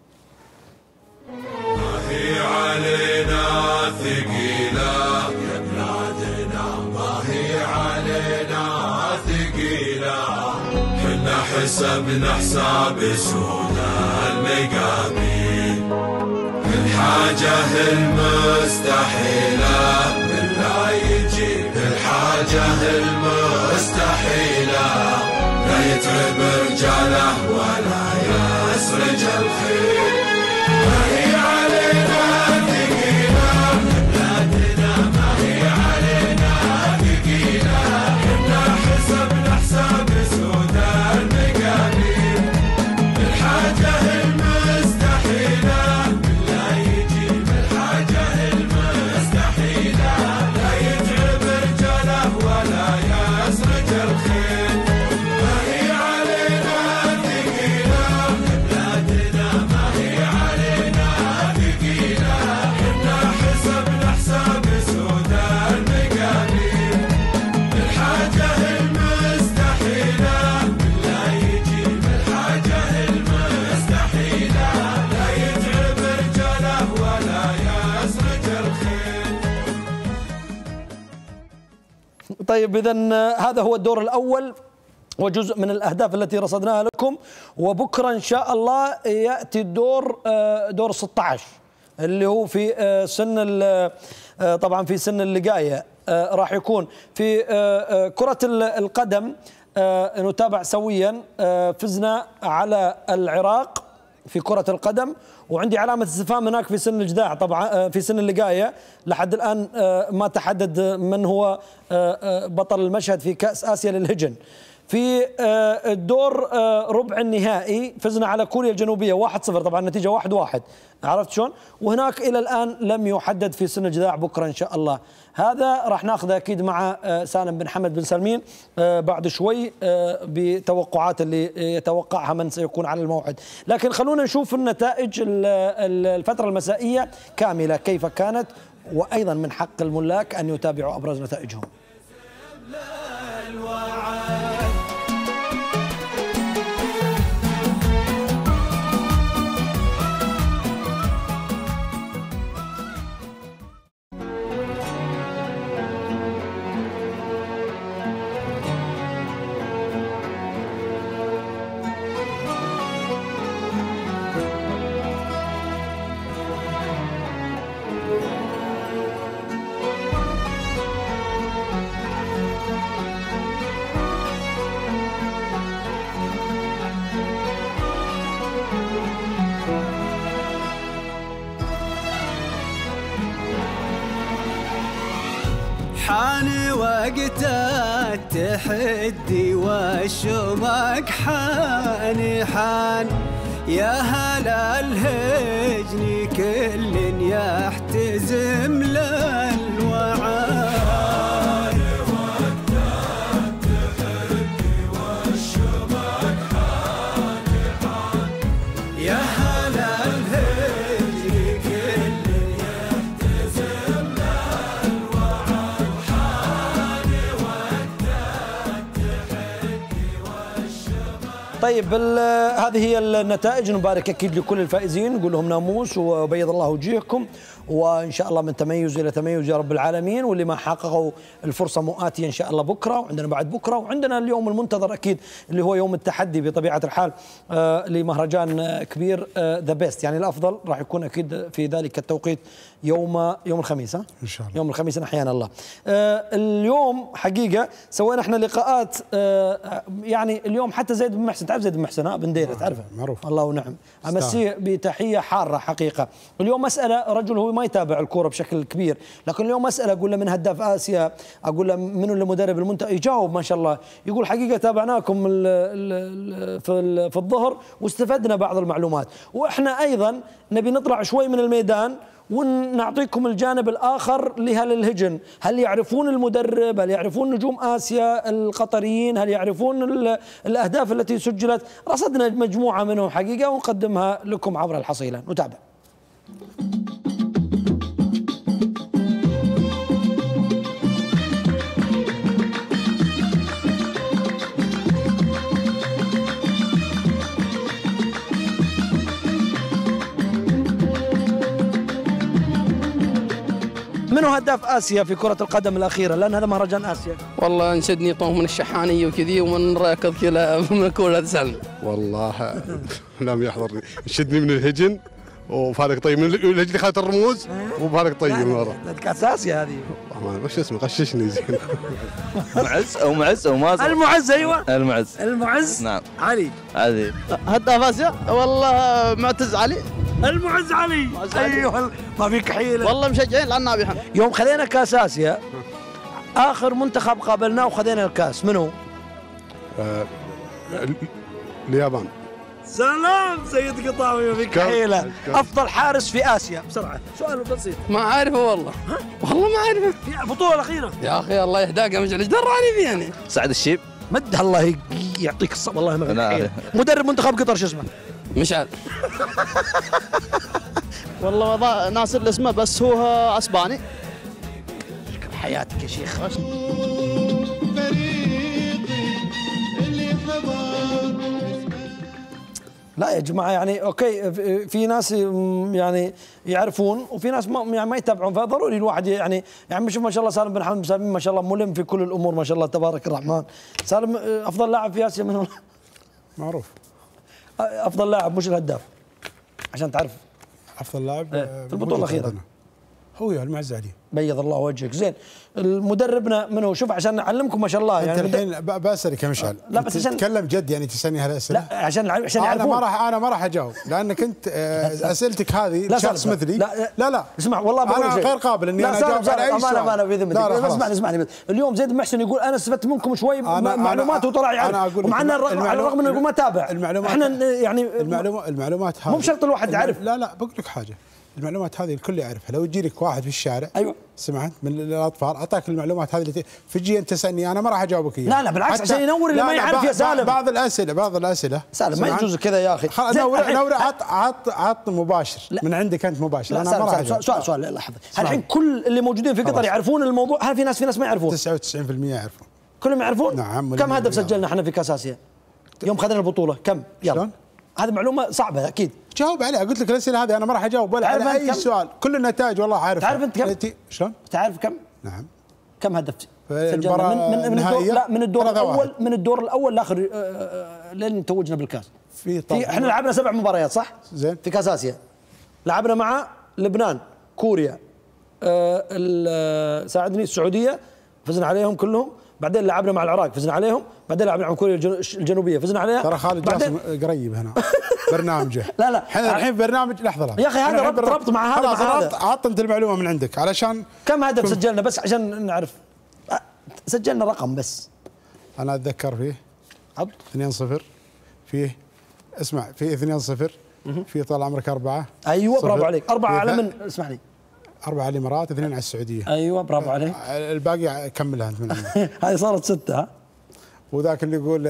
S22: هي علينا ثقيلة يا بلادنا، ما هي علينا ثقيلة، حنا حسبنا حساب سونا المقابيل، الحاجة المستحيلة بالله يجيب، الحاجة المستحيلة لا يتعب رجاله ولا يسرج الخيل. ما هي علينا ثقيلة بلادنا، ما هي علينا ثقيلة، حنا حسبنا حساب سودا المقابيل، الحاجة المستحيلة بالله يجيب، الحاجة المستحيلة لا يتعب رجاله ولا يسرج الخيل. ما هي علينا ثقيلة بلادنا، ما هي علينا ثقيلة، حنا حسبنا حساب سودا المقابيل، الحاجة المستحيلة بالله يجيب، الحاجة المستحيلة لا يتعب رجاله ولا يسرج الخيل.
S3: طيب إذن هذا هو الدور الأول وجزء من الأهداف التي رصدناها لكم. وبكرة إن شاء الله يأتي الدور دور ستة عشر اللي هو في سن طبعا في سن اللقاية. راح يكون في كرة القدم نتابع سويا. فزنا على العراق في كرة القدم، وعندي علامة استفهام هناك في سن الجداع طبعا في سن اللقاية. لحد الآن ما تحدد من هو بطل المشهد في كأس آسيا للهجن. في الدور ربع النهائي فزنا على كوريا الجنوبية واحد صفر، طبعا النتيجة واحد واحد، عرفت شلون؟ وهناك إلى الآن لم يحدد في سن الجذاع بكرة إن شاء الله. هذا راح ناخذه أكيد مع سالم بن حمد بن سلمين بعد شوي بتوقعات اللي يتوقعها من سيكون على الموعد. لكن خلونا نشوف النتائج الفترة المسائية كاملة كيف كانت، وأيضا من حق الملاك أن يتابعوا أبرز نتائجهم.
S2: حان وقت التحدي والشمك حان حان يا هلا الهجن كل يحتزم للوعاد. وقت التحدي والشمك حان حان يا هلا الهجن كل يحتزم للوعاد.
S3: طيب هذه هي النتائج. نبارك اكيد لكل الفائزين، نقول لهم ناموس وبيض الله وجيهكم، وان شاء الله من تميز الى تميز يا رب العالمين. واللي ما حققوا الفرصه مؤاتيه ان شاء الله بكره، وعندنا بعد بكره، وعندنا اليوم المنتظر اكيد اللي هو يوم التحدي بطبيعه الحال آه لمهرجان كبير ذا بيست، يعني الافضل راح يكون اكيد في ذلك التوقيت يوم يوم الخميس. ها
S7: ان شاء الله
S3: يوم الخميس احيانا الله. آه اليوم حقيقه سوينا احنا لقاءات آه يعني اليوم حتى زيد بن محسن، تعرف زيد بن محسن ها بن ديره تعرفه
S7: معروف
S3: الله ونعم، امسيه بتحيه حاره حقيقه. اليوم مساله رجل هو ما يتابع الكوره بشكل كبير، لكن اليوم مساله اقول له من هداف اسيا، اقول له منو اللي مدرب المنتخب، يجاوب ما شاء الله، يقول حقيقه تابعناكم في في الظهر واستفدنا بعض المعلومات. واحنا ايضا نبي نطلع شوي من الميدان ونعطيكم الجانب الآخر لهل الهجن، هل يعرفون المدرب، هل يعرفون نجوم آسيا القطريين، هل يعرفون الأهداف التي سجلت. رصدنا مجموعة منهم حقيقة ونقدمها لكم عبر الحصيلة. نتابع. منو هداف اسيا في كرة القدم الأخيرة؟ لأن هذا مهرجان آسيا.
S5: والله انشدني طوه من الشحانية وكذي ومن راكض كذا من كل هذا سالم.
S12: والله لم يحضرني، انشدني من الهجن وفارق طيب، من الهجن اللي خالد الرموز وفارق طيب من ورا.
S3: كأس آسيا هذه.
S12: وش اسمه غششني زين.
S14: معز او معز او مازن.
S3: المعز ايوه.
S14: المعز.
S3: المعز.
S14: نعم.
S3: علي.
S14: علي.
S5: هداف اسيا والله معتز علي.
S3: المعز علي. ايوه ما فيك حيله.
S5: والله مشجعين لان نابحنا.
S3: يوم خذينا كاس اسيا اخر منتخب قابلناه وخذينا الكاس منو؟
S12: آه اليابان.
S3: سلام سيد قطاوي ما فيك حيله. افضل حارس في اسيا بسرعه، سؤال بسيط.
S5: ما عارفه والله.
S3: ها؟
S5: والله ما عارفه.
S3: في البطوله الاخيره.
S5: يا اخي الله يهداك مش ايش دراني فيه يعني.
S14: سعد الشيب.
S3: مد الله يعطيك الصبر والله ما فيك حيله. مدرب منتخب قطر شو اسمه؟
S5: مش عارف.
S1: والله ناصر الاسمه بس هو اسباني.
S3: شكرا حياتك يا شيخ. لا يا جماعه يعني اوكي في ناس يعني يعرفون وفي ناس ما يعني ما يتابعون، فضروري الواحد يعني يعني شوف ما شاء الله سالم بن حمد سالم ما شاء الله ملم في كل الامور ما شاء الله تبارك الرحمن. سالم افضل لاعب في اسيا من هو؟
S7: معروف.
S3: افضل لاعب مش الهداف عشان تعرف.
S7: افضل لاعب
S3: في البطوله الاخيره
S7: هو يا المعز علي.
S3: بيض الله وجهك. زين المدربنا من هو؟ شوف عشان نعلمكم ما شاء الله
S7: انت
S3: يعني
S7: الحين بسالك يا مشعل.
S3: لا بس عشان
S7: تتكلم جد يعني تسالني هالاسئله.
S3: لا عشان عشان
S7: انا
S3: يعرفون.
S7: ما راح انا ما راح اجاوب لانك انت اسئلتك هذه شخص مثلي.
S3: لا
S7: لا لا
S3: اسمع والله
S7: انا غير قابل اني انا اجاوب على اي سؤال.
S3: انا في ذمتك. اسمعني اسمعني اليوم زيد محسن يقول انا استفدت منكم شوي معلومات وطلع يعرف ومع ان على الرغم انه يقول ما تابع.
S7: المعلومات
S3: احنا يعني
S7: المعلومات المعلومات هذه
S3: مو بشرط الواحد يعرف.
S7: لا لا بقول لك حاجه، المعلومات هذه الكل يعرفها. لو يجي لك واحد في الشارع
S3: ايوه
S7: سمعت من الاطفال اعطاك المعلومات هذه اللي تجي انت تسالني انا ما راح اجاوبك اياها.
S3: لا لا بالعكس عشان ينور اللي ما يعرف يا سالم.
S7: بعض الاسئله بعض الاسئله
S3: سالم ما يجوز كذا يا اخي.
S7: نور نور عط عط عط مباشر لا. من عندك انت مباشر.
S3: انا ما راح سؤال سؤال, سؤال لحظه. الحين كل اللي موجودين في قطر يعرفون الموضوع؟ هل في ناس في ناس ما يعرفون؟
S7: تسعة وتسعين بالمئة يعرفون.
S3: كلهم يعرفون؟
S7: نعم.
S3: كم هدف سجلنا احنا في كاس اسيا؟ يوم خذنا البطوله كم؟ يلا هذه معلومه صعبه اكيد.
S7: جاوب عليها. قلت لك الاسئله هذه انا ما راح اجاوب ولا على اي سؤال. كل النتائج والله عارف.
S3: تعرف انت كم؟
S7: شلون؟
S3: تعرف كم؟
S7: نعم.
S3: كم هدف سجلنا من من, من الدور لا من الدور الاول من الدور الاول لاخر لين توجنا بالكاس.
S7: في
S3: في احنا لعبنا سبع مباريات صح؟
S7: زين.
S3: في كاس اسيا. لعبنا مع لبنان، كوريا، آه ساعدني السعوديه فزنا عليهم كلهم، بعدين لعبنا مع العراق فزنا عليهم، بعدين لعبنا مع كوريا الجنوبيه فزنا عليها.
S7: ترى خالد جاسم قريب هنا برنامجه.
S3: لا لا
S7: احنا الحين برنامج لحظه لحظه
S3: يا اخي هذا ربط ربط مع هذا مع هذا.
S7: عط انت المعلومه من عندك علشان
S3: كم هدف سجلنا بس عشان نعرف. سجلنا رقم بس.
S7: انا اتذكر فيه
S3: عط
S7: اثنين صفر فيه اسمع فيه اثنين صفر في طال عمرك أربعة.
S3: ايوه برافو عليك. أربعة على من اسمعني
S7: أربعة على الإمارات اثنين على السعودية.
S3: أيوه برافو عليك.
S7: الباقي كملها أنت من عندك.
S3: هذه صارت ستة ها.
S7: وذاك اللي يقول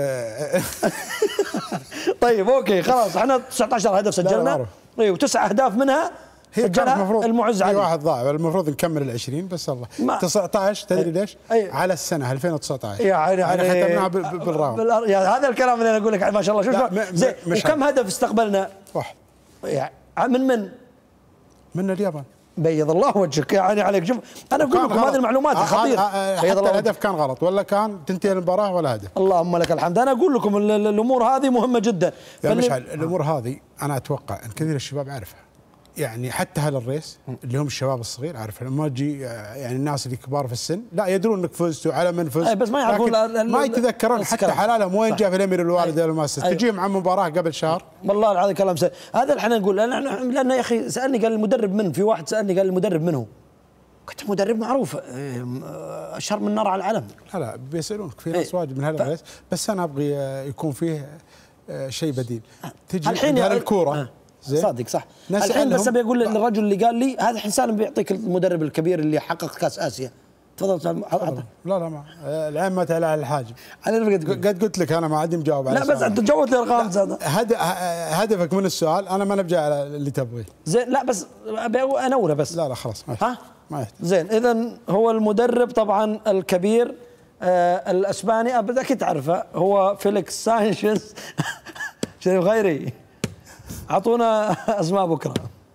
S3: طيب أوكي خلاص احنا تسعة عشر هدف سجلنا. اي وتسع أهداف منها سجلها المعز علي.
S7: في واحد ضاع المفروض نكمل ال عشرين بس الله. تسعة عشر تدري ليش؟
S3: أي.
S7: على السنة ألفين وتسعة عشر.
S3: يعني
S7: يعني ختمناها بالراوند.
S3: هذا الكلام اللي أنا أقول لك ما شاء الله شوف زين. وكم هدف استقبلنا؟
S7: واحد.
S3: يعني من من؟
S7: من اليابان.
S3: بيض الله وجهك يعني عليك. شوف انا اقول لكم هذه المعلومات خطيره.
S7: حتى الهدف كان غلط ولا كان تنتهي المباراه ولا هدف.
S3: اللهم لك الحمد. انا اقول لكم الامور هذه مهمه جدا
S7: يا مشعل. الامور هذه انا اتوقع ان كثير الشباب عارفها، يعني حتى هل الريس اللي هم الشباب الصغير عارفها. لما تجي يعني الناس اللي كبار في السن لا يدرون انك فزتوا على من فزت
S3: بس ما يعرفون
S7: ما يتذكرون حتى حلالهم وين جاء في الامير الوالد ولا ما تجيهم عن مباراه قبل شهر.
S3: والله العظيم كلام سهل. هذا اللي احنا نقول لان لان يا اخي سالني قال المدرب من في واحد سالني قال المدرب من هو؟ قلت مدرب معروف اشهر من نار على العلم.
S7: لا لا بيسالونك في ناس واجد من هالريس بس انا ابغي يكون فيه شيء بديل. تجي
S3: الحين
S7: الكوره
S3: زين صادق صح. الحين بس ابي اقول للرجل اللي قال لي هذا الحين سالم بيعطيك المدرب الكبير اللي حقق كاس اسيا. تفضل.
S7: لا لا ما العين ما تعلى على الحاجب. انا قد قلت لك انا ما عاد مجاوب على
S3: لا بس انت جاوبت لي ارقام
S7: هدفك من السؤال انا ما نبجي على اللي تبغيه.
S3: زين لا بس ابي انوره بس.
S7: لا لا خلاص ما
S3: ها
S7: ما يحتاج.
S3: زين اذا هو المدرب طبعا الكبير آه الاسباني اكيد تعرفه هو فيليكس سانشيز. شريف غيري اعطونا اسماء بكره.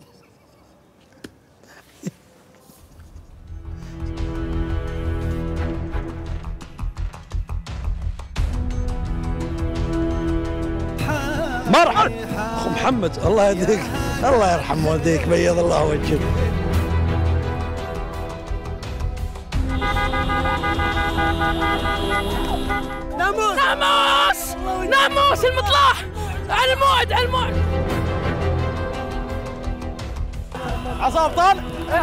S3: مرحبا اخو محمد الله يهديك الله يرحم والديك بيض الله وجهك.
S2: ناموس ناموس ناموس المطلح على الموعد على الموعد.
S10: عصا ابطال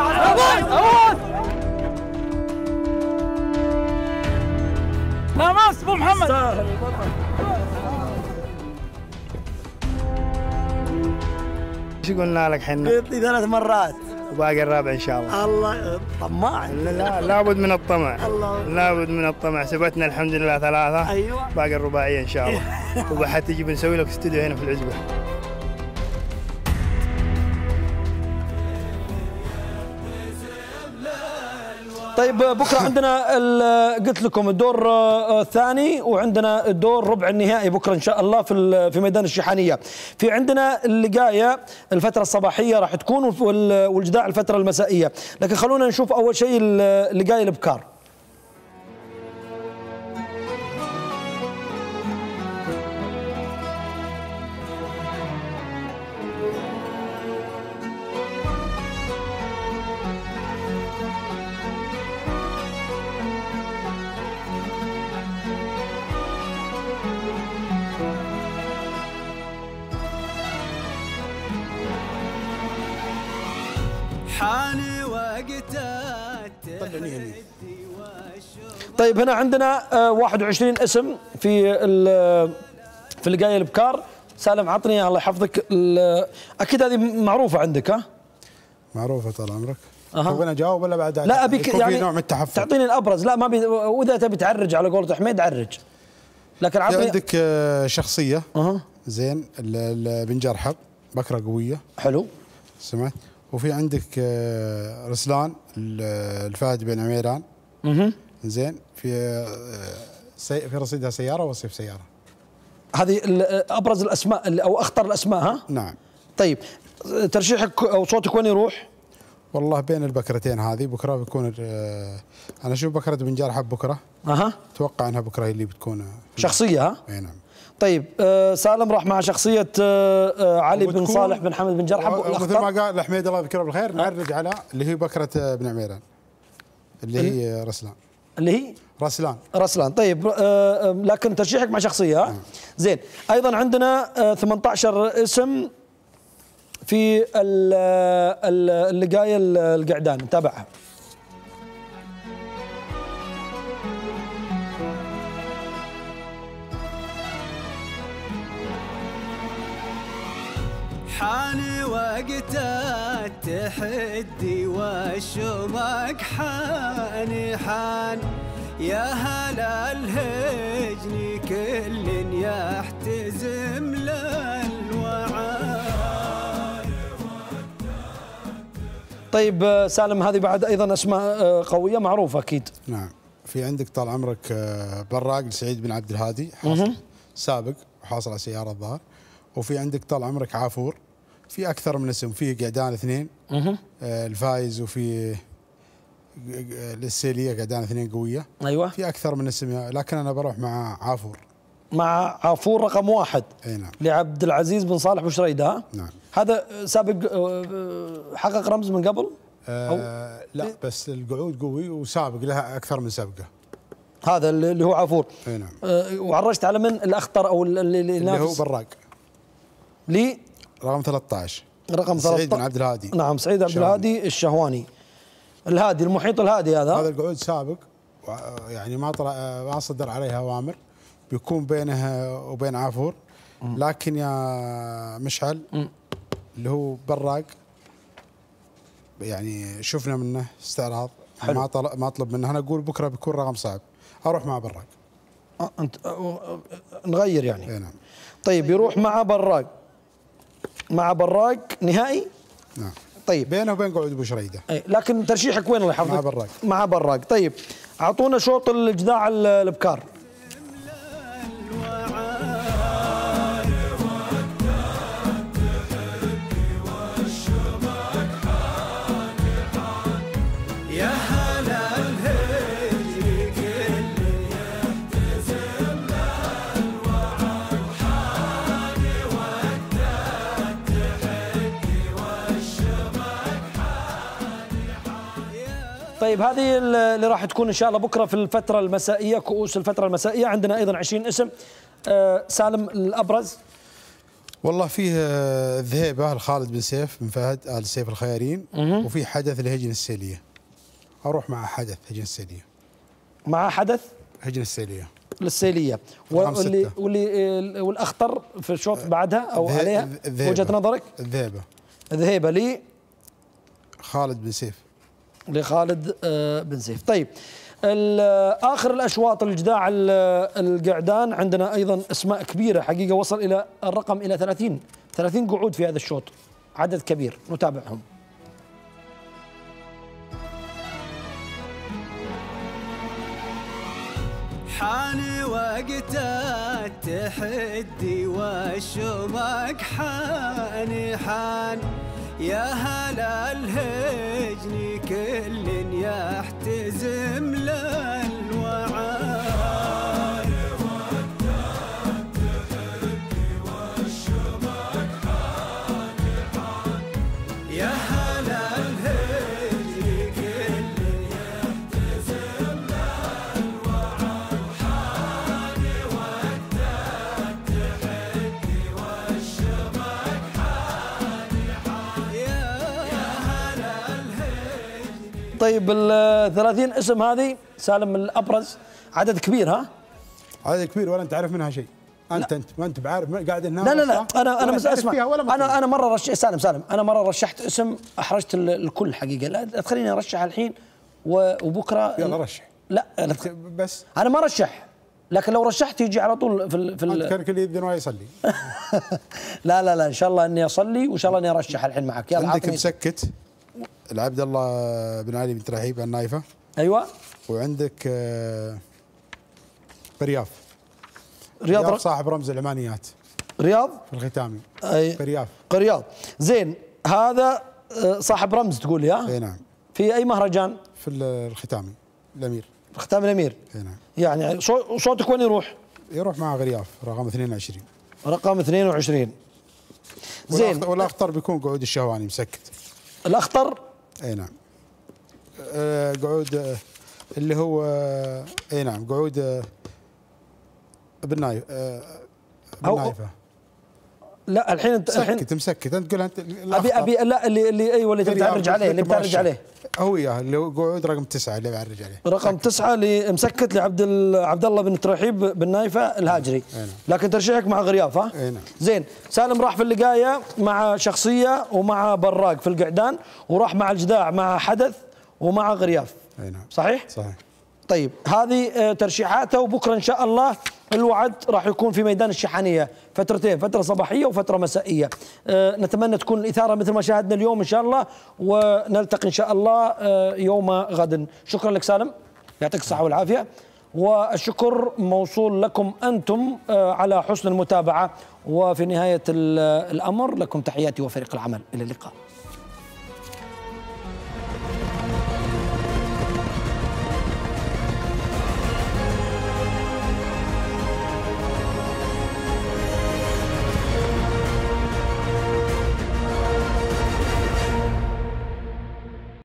S10: ناموس ابو محمد.
S6: ايش قلنا لك حنا؟
S3: قلت لي ثلاث مرات
S6: وباقي الرابع ان شاء الله.
S3: الله طماع.
S6: لا لابد من الطمع. الله لابد من الطمع. ثبتنا الحمد لله ثلاثة.
S3: ايوه
S6: باقي الرباعية ان شاء الله. وبحتجي بنسوي لك استوديو هنا في العزبة.
S3: طيب بكره عندنا قلت لكم الدور الثاني وعندنا الدور ربع النهائي بكره ان شاء الله في في ميدان الشيحانيه. في عندنا اللقايه الفتره الصباحيه راح تكون والجداع الفتره المسائيه، لكن خلونا نشوف اول شيء اللقايه الابكار.
S2: حان وقت
S3: طيب هنا عندنا واحد وعشرين اسم في في اللقايه الابكار. سالم عطني الله يحفظك، اكيد هذه معروفه عندك ها؟
S7: معروفه طال عمرك.
S3: أه.
S7: تبغى اجاوب ولا بعد؟
S3: لا ابيك يعني
S7: نوع من التحفظ.
S3: تعطيني الابرز. لا ما بي... واذا تبي تعرج على قولة حميد عرج، لكن عطني.
S7: عندك شخصيه أه. زين بن جرحب، بكره قويه.
S3: حلو
S7: سمعت. وفي عندك رسلان الفهد بن عميران.
S3: اها
S7: زين. في سي في رصيدها سياره وصيف سياره.
S3: هذه ابرز الاسماء او اخطر الاسماء ها؟
S7: نعم.
S3: طيب ترشيحك او صوتك وين يروح؟
S7: والله بين البكرتين هذه بكره بيكون انا اشوف بكره بن جرحب بكره.
S3: اها.
S7: اتوقع انها بكره هي اللي بتكون
S3: شخصيه ها؟
S7: اي نعم.
S3: طيب آه سالم راح مع شخصية آه آه علي بن صالح بن حمد بن جرحب.
S7: مثل ما قال حميد الله يذكره بالخير نعرج على اللي هي بكرة بن عميران اللي هي رسلان.
S3: اللي هي
S7: رسلان.
S3: رسلان. طيب آه لكن ترشيحك مع شخصية ها؟ زين. أيضا عندنا آه ثمانية عشر اسم في اللقاية القعدان نتابعها.
S2: حان وقت التحدي والشمق حان حان يا هلا الهجن كل يحتزم للوعاد.
S3: طيب سالم هذه بعد ايضا اسماء قويه معروفه اكيد.
S7: نعم. في عندك طال عمرك براق سعيد بن عبد الهادي حاصل سابق وحاصل على سياره الظاهر. وفي عندك طال عمرك عافور. في اكثر من اسم، في قعدان اثنين آه الفايز، وفي السيليه قعدان اثنين قويه.
S3: ايوه.
S7: في اكثر من اسم لكن انا بروح مع عافور.
S3: مع عافور رقم واحد.
S7: اي نعم.
S3: لعبد العزيز بن صالح بشريده.
S7: نعم.
S3: هذا سابق حقق رمز من قبل؟
S7: آه لا إيه؟ بس القعود قوي وسابق لها اكثر من سابقه.
S3: هذا اللي هو عافور.
S7: اي نعم.
S3: آه وعرجت على من الاخطر او اللي, اللي,
S7: اللي هو براق.
S3: لي
S7: رقم ثلاثة عشر.
S3: رقم
S7: سعيد بن عبد الهادي.
S3: نعم سعيد عبد الهادي الشهواني. الهادي المحيط الهادي هذا.
S7: هذا القعود سابق يعني ما طلع ما صدر عليها اوامر، بيكون بينها وبين عافور. لكن يا مشعل م. اللي هو براق يعني شفنا منه استعراض. حلو. ما طلب ما اطلب منه. انا اقول بكره بيكون رقم صعب، اروح مع براق.
S3: أه انت أه نغير يعني.
S7: اي نعم.
S3: طيب يروح مع براق. مع براق نهائي؟
S7: نعم.
S3: طيب
S7: بينه وبين قعود ابو شريده.
S3: اي لكن ترشيحك وين الله يحفظك؟
S7: مع براق.
S3: مع براق. طيب اعطونا شوط الجداع الابكار. طيب هذه اللي راح تكون ان شاء الله بكره في الفتره المسائيه، كؤوس الفتره المسائيه. عندنا ايضا عشرين اسم. آه سالم الابرز.
S7: والله فيه الذهيبه الخالد بن سيف بن فهد ال سيف الخيارين. وفي حدث لهجن السيليه. اروح مع حدث هجن السيليه.
S3: مع حدث
S7: هجن السيليه.
S3: للسيليه. واللي واللي والاخطر في الشوط بعدها او عليها وجهه نظرك؟
S7: الذهيبه.
S3: الذهيبه لي
S7: خالد بن سيف.
S3: لخالد بن سيف. طيب آخر الأشواط الجداع القعدان عندنا أيضا أسماء كبيرة حقيقة، وصل إلى الرقم إلى ثلاثين ثلاثين قعود في هذا الشوط، عدد كبير نتابعهم.
S2: حان وقت التحدي والشوق حان حان يا هلا الهجن كل يحتزم للوعاد يا هلا الهجن كل يحتزم للوعاد حان وقت التحدي والشوق حان حان يا هلا الهجن.
S3: طيب ال ثلاثين اسم هذه سالم الابرز عدد كبير ها؟
S7: عدد كبير ولا انت عارف منها شيء. انت انت ما انت بعارف قاعد هنا.
S3: لا لا لا انا انا بس اسمع انا انا مره رش سالم سالم انا مره رشحت اسم احرجت الكل حقيقه. لا تخليني ارشح الحين وبكره
S7: يلا رشح.
S3: لا أنا
S7: بس
S3: انا ما رشح، لكن لو رشحت يجي على طول في ال في
S7: ال كان كل يدنا يصلي.
S3: لا لا لا ان شاء الله اني اصلي وان شاء الله اني ارشح الحين معك. يلا
S7: عندك مسكت العبد الله بن علي بن ترحيب النايفه.
S3: ايوه.
S7: وعندك آه برياف.
S3: رياض,
S7: رياض صاحب رمز العمانيات.
S3: رياض
S7: في الختامي.
S3: اي
S7: قرياف.
S3: قرياض. زين هذا صاحب رمز تقول لي ها؟
S7: اي نعم.
S3: في اي مهرجان؟
S7: في الختامي الامير.
S3: ختام الامير.
S7: اي نعم.
S3: يعني صوتك وين يروح؟
S7: يروح مع غرياف رقم اثنين وعشرين.
S3: رقم اثنين وعشرين.
S7: زين. والاخطر بيكون قعود الشهواني مسكت.
S3: الاخطر؟
S7: اي نعم. آه قعود آه اللي هو آه اي نعم قعود آه بالنايف آه بالنايفه.
S3: لا الحين انت
S7: الحين مسكت مسكت انت تقول انت
S3: ابي ابي لا اللي اللي ايوه اللي بتعرج عليه اللي بتعرج عليه
S7: هو اياه اللي هو قعود رقم تسعه اللي بعرج عليه.
S3: رقم مسكت. تسعه اللي مسكت لعبد عبد الله بن ترحيب بالنايفه الهاجري.
S7: نعم.
S3: لكن ترشيحك مع غرياف ها؟
S7: اي نعم.
S3: زين سالم راح في اللقايه مع شخصيه ومع براق في القعدان وراح مع الجداع مع حدث ومع غرياف.
S7: اي نعم.
S3: صحيح؟
S7: صحيح.
S3: طيب هذه ترشيحاته وبكره ان شاء الله الوعد راح يكون في ميدان الشحانيه فترتين، فتره صباحيه وفتره مسائيه. أه نتمنى تكون الاثاره مثل ما شاهدنا اليوم ان شاء الله، ونلتقي ان شاء الله أه يوم غد. شكرا لك سالم، يعطيك الصحه والعافيه، والشكر موصول لكم انتم أه على حسن المتابعه. وفي نهايه الامر لكم تحياتي وفريق العمل، الى اللقاء.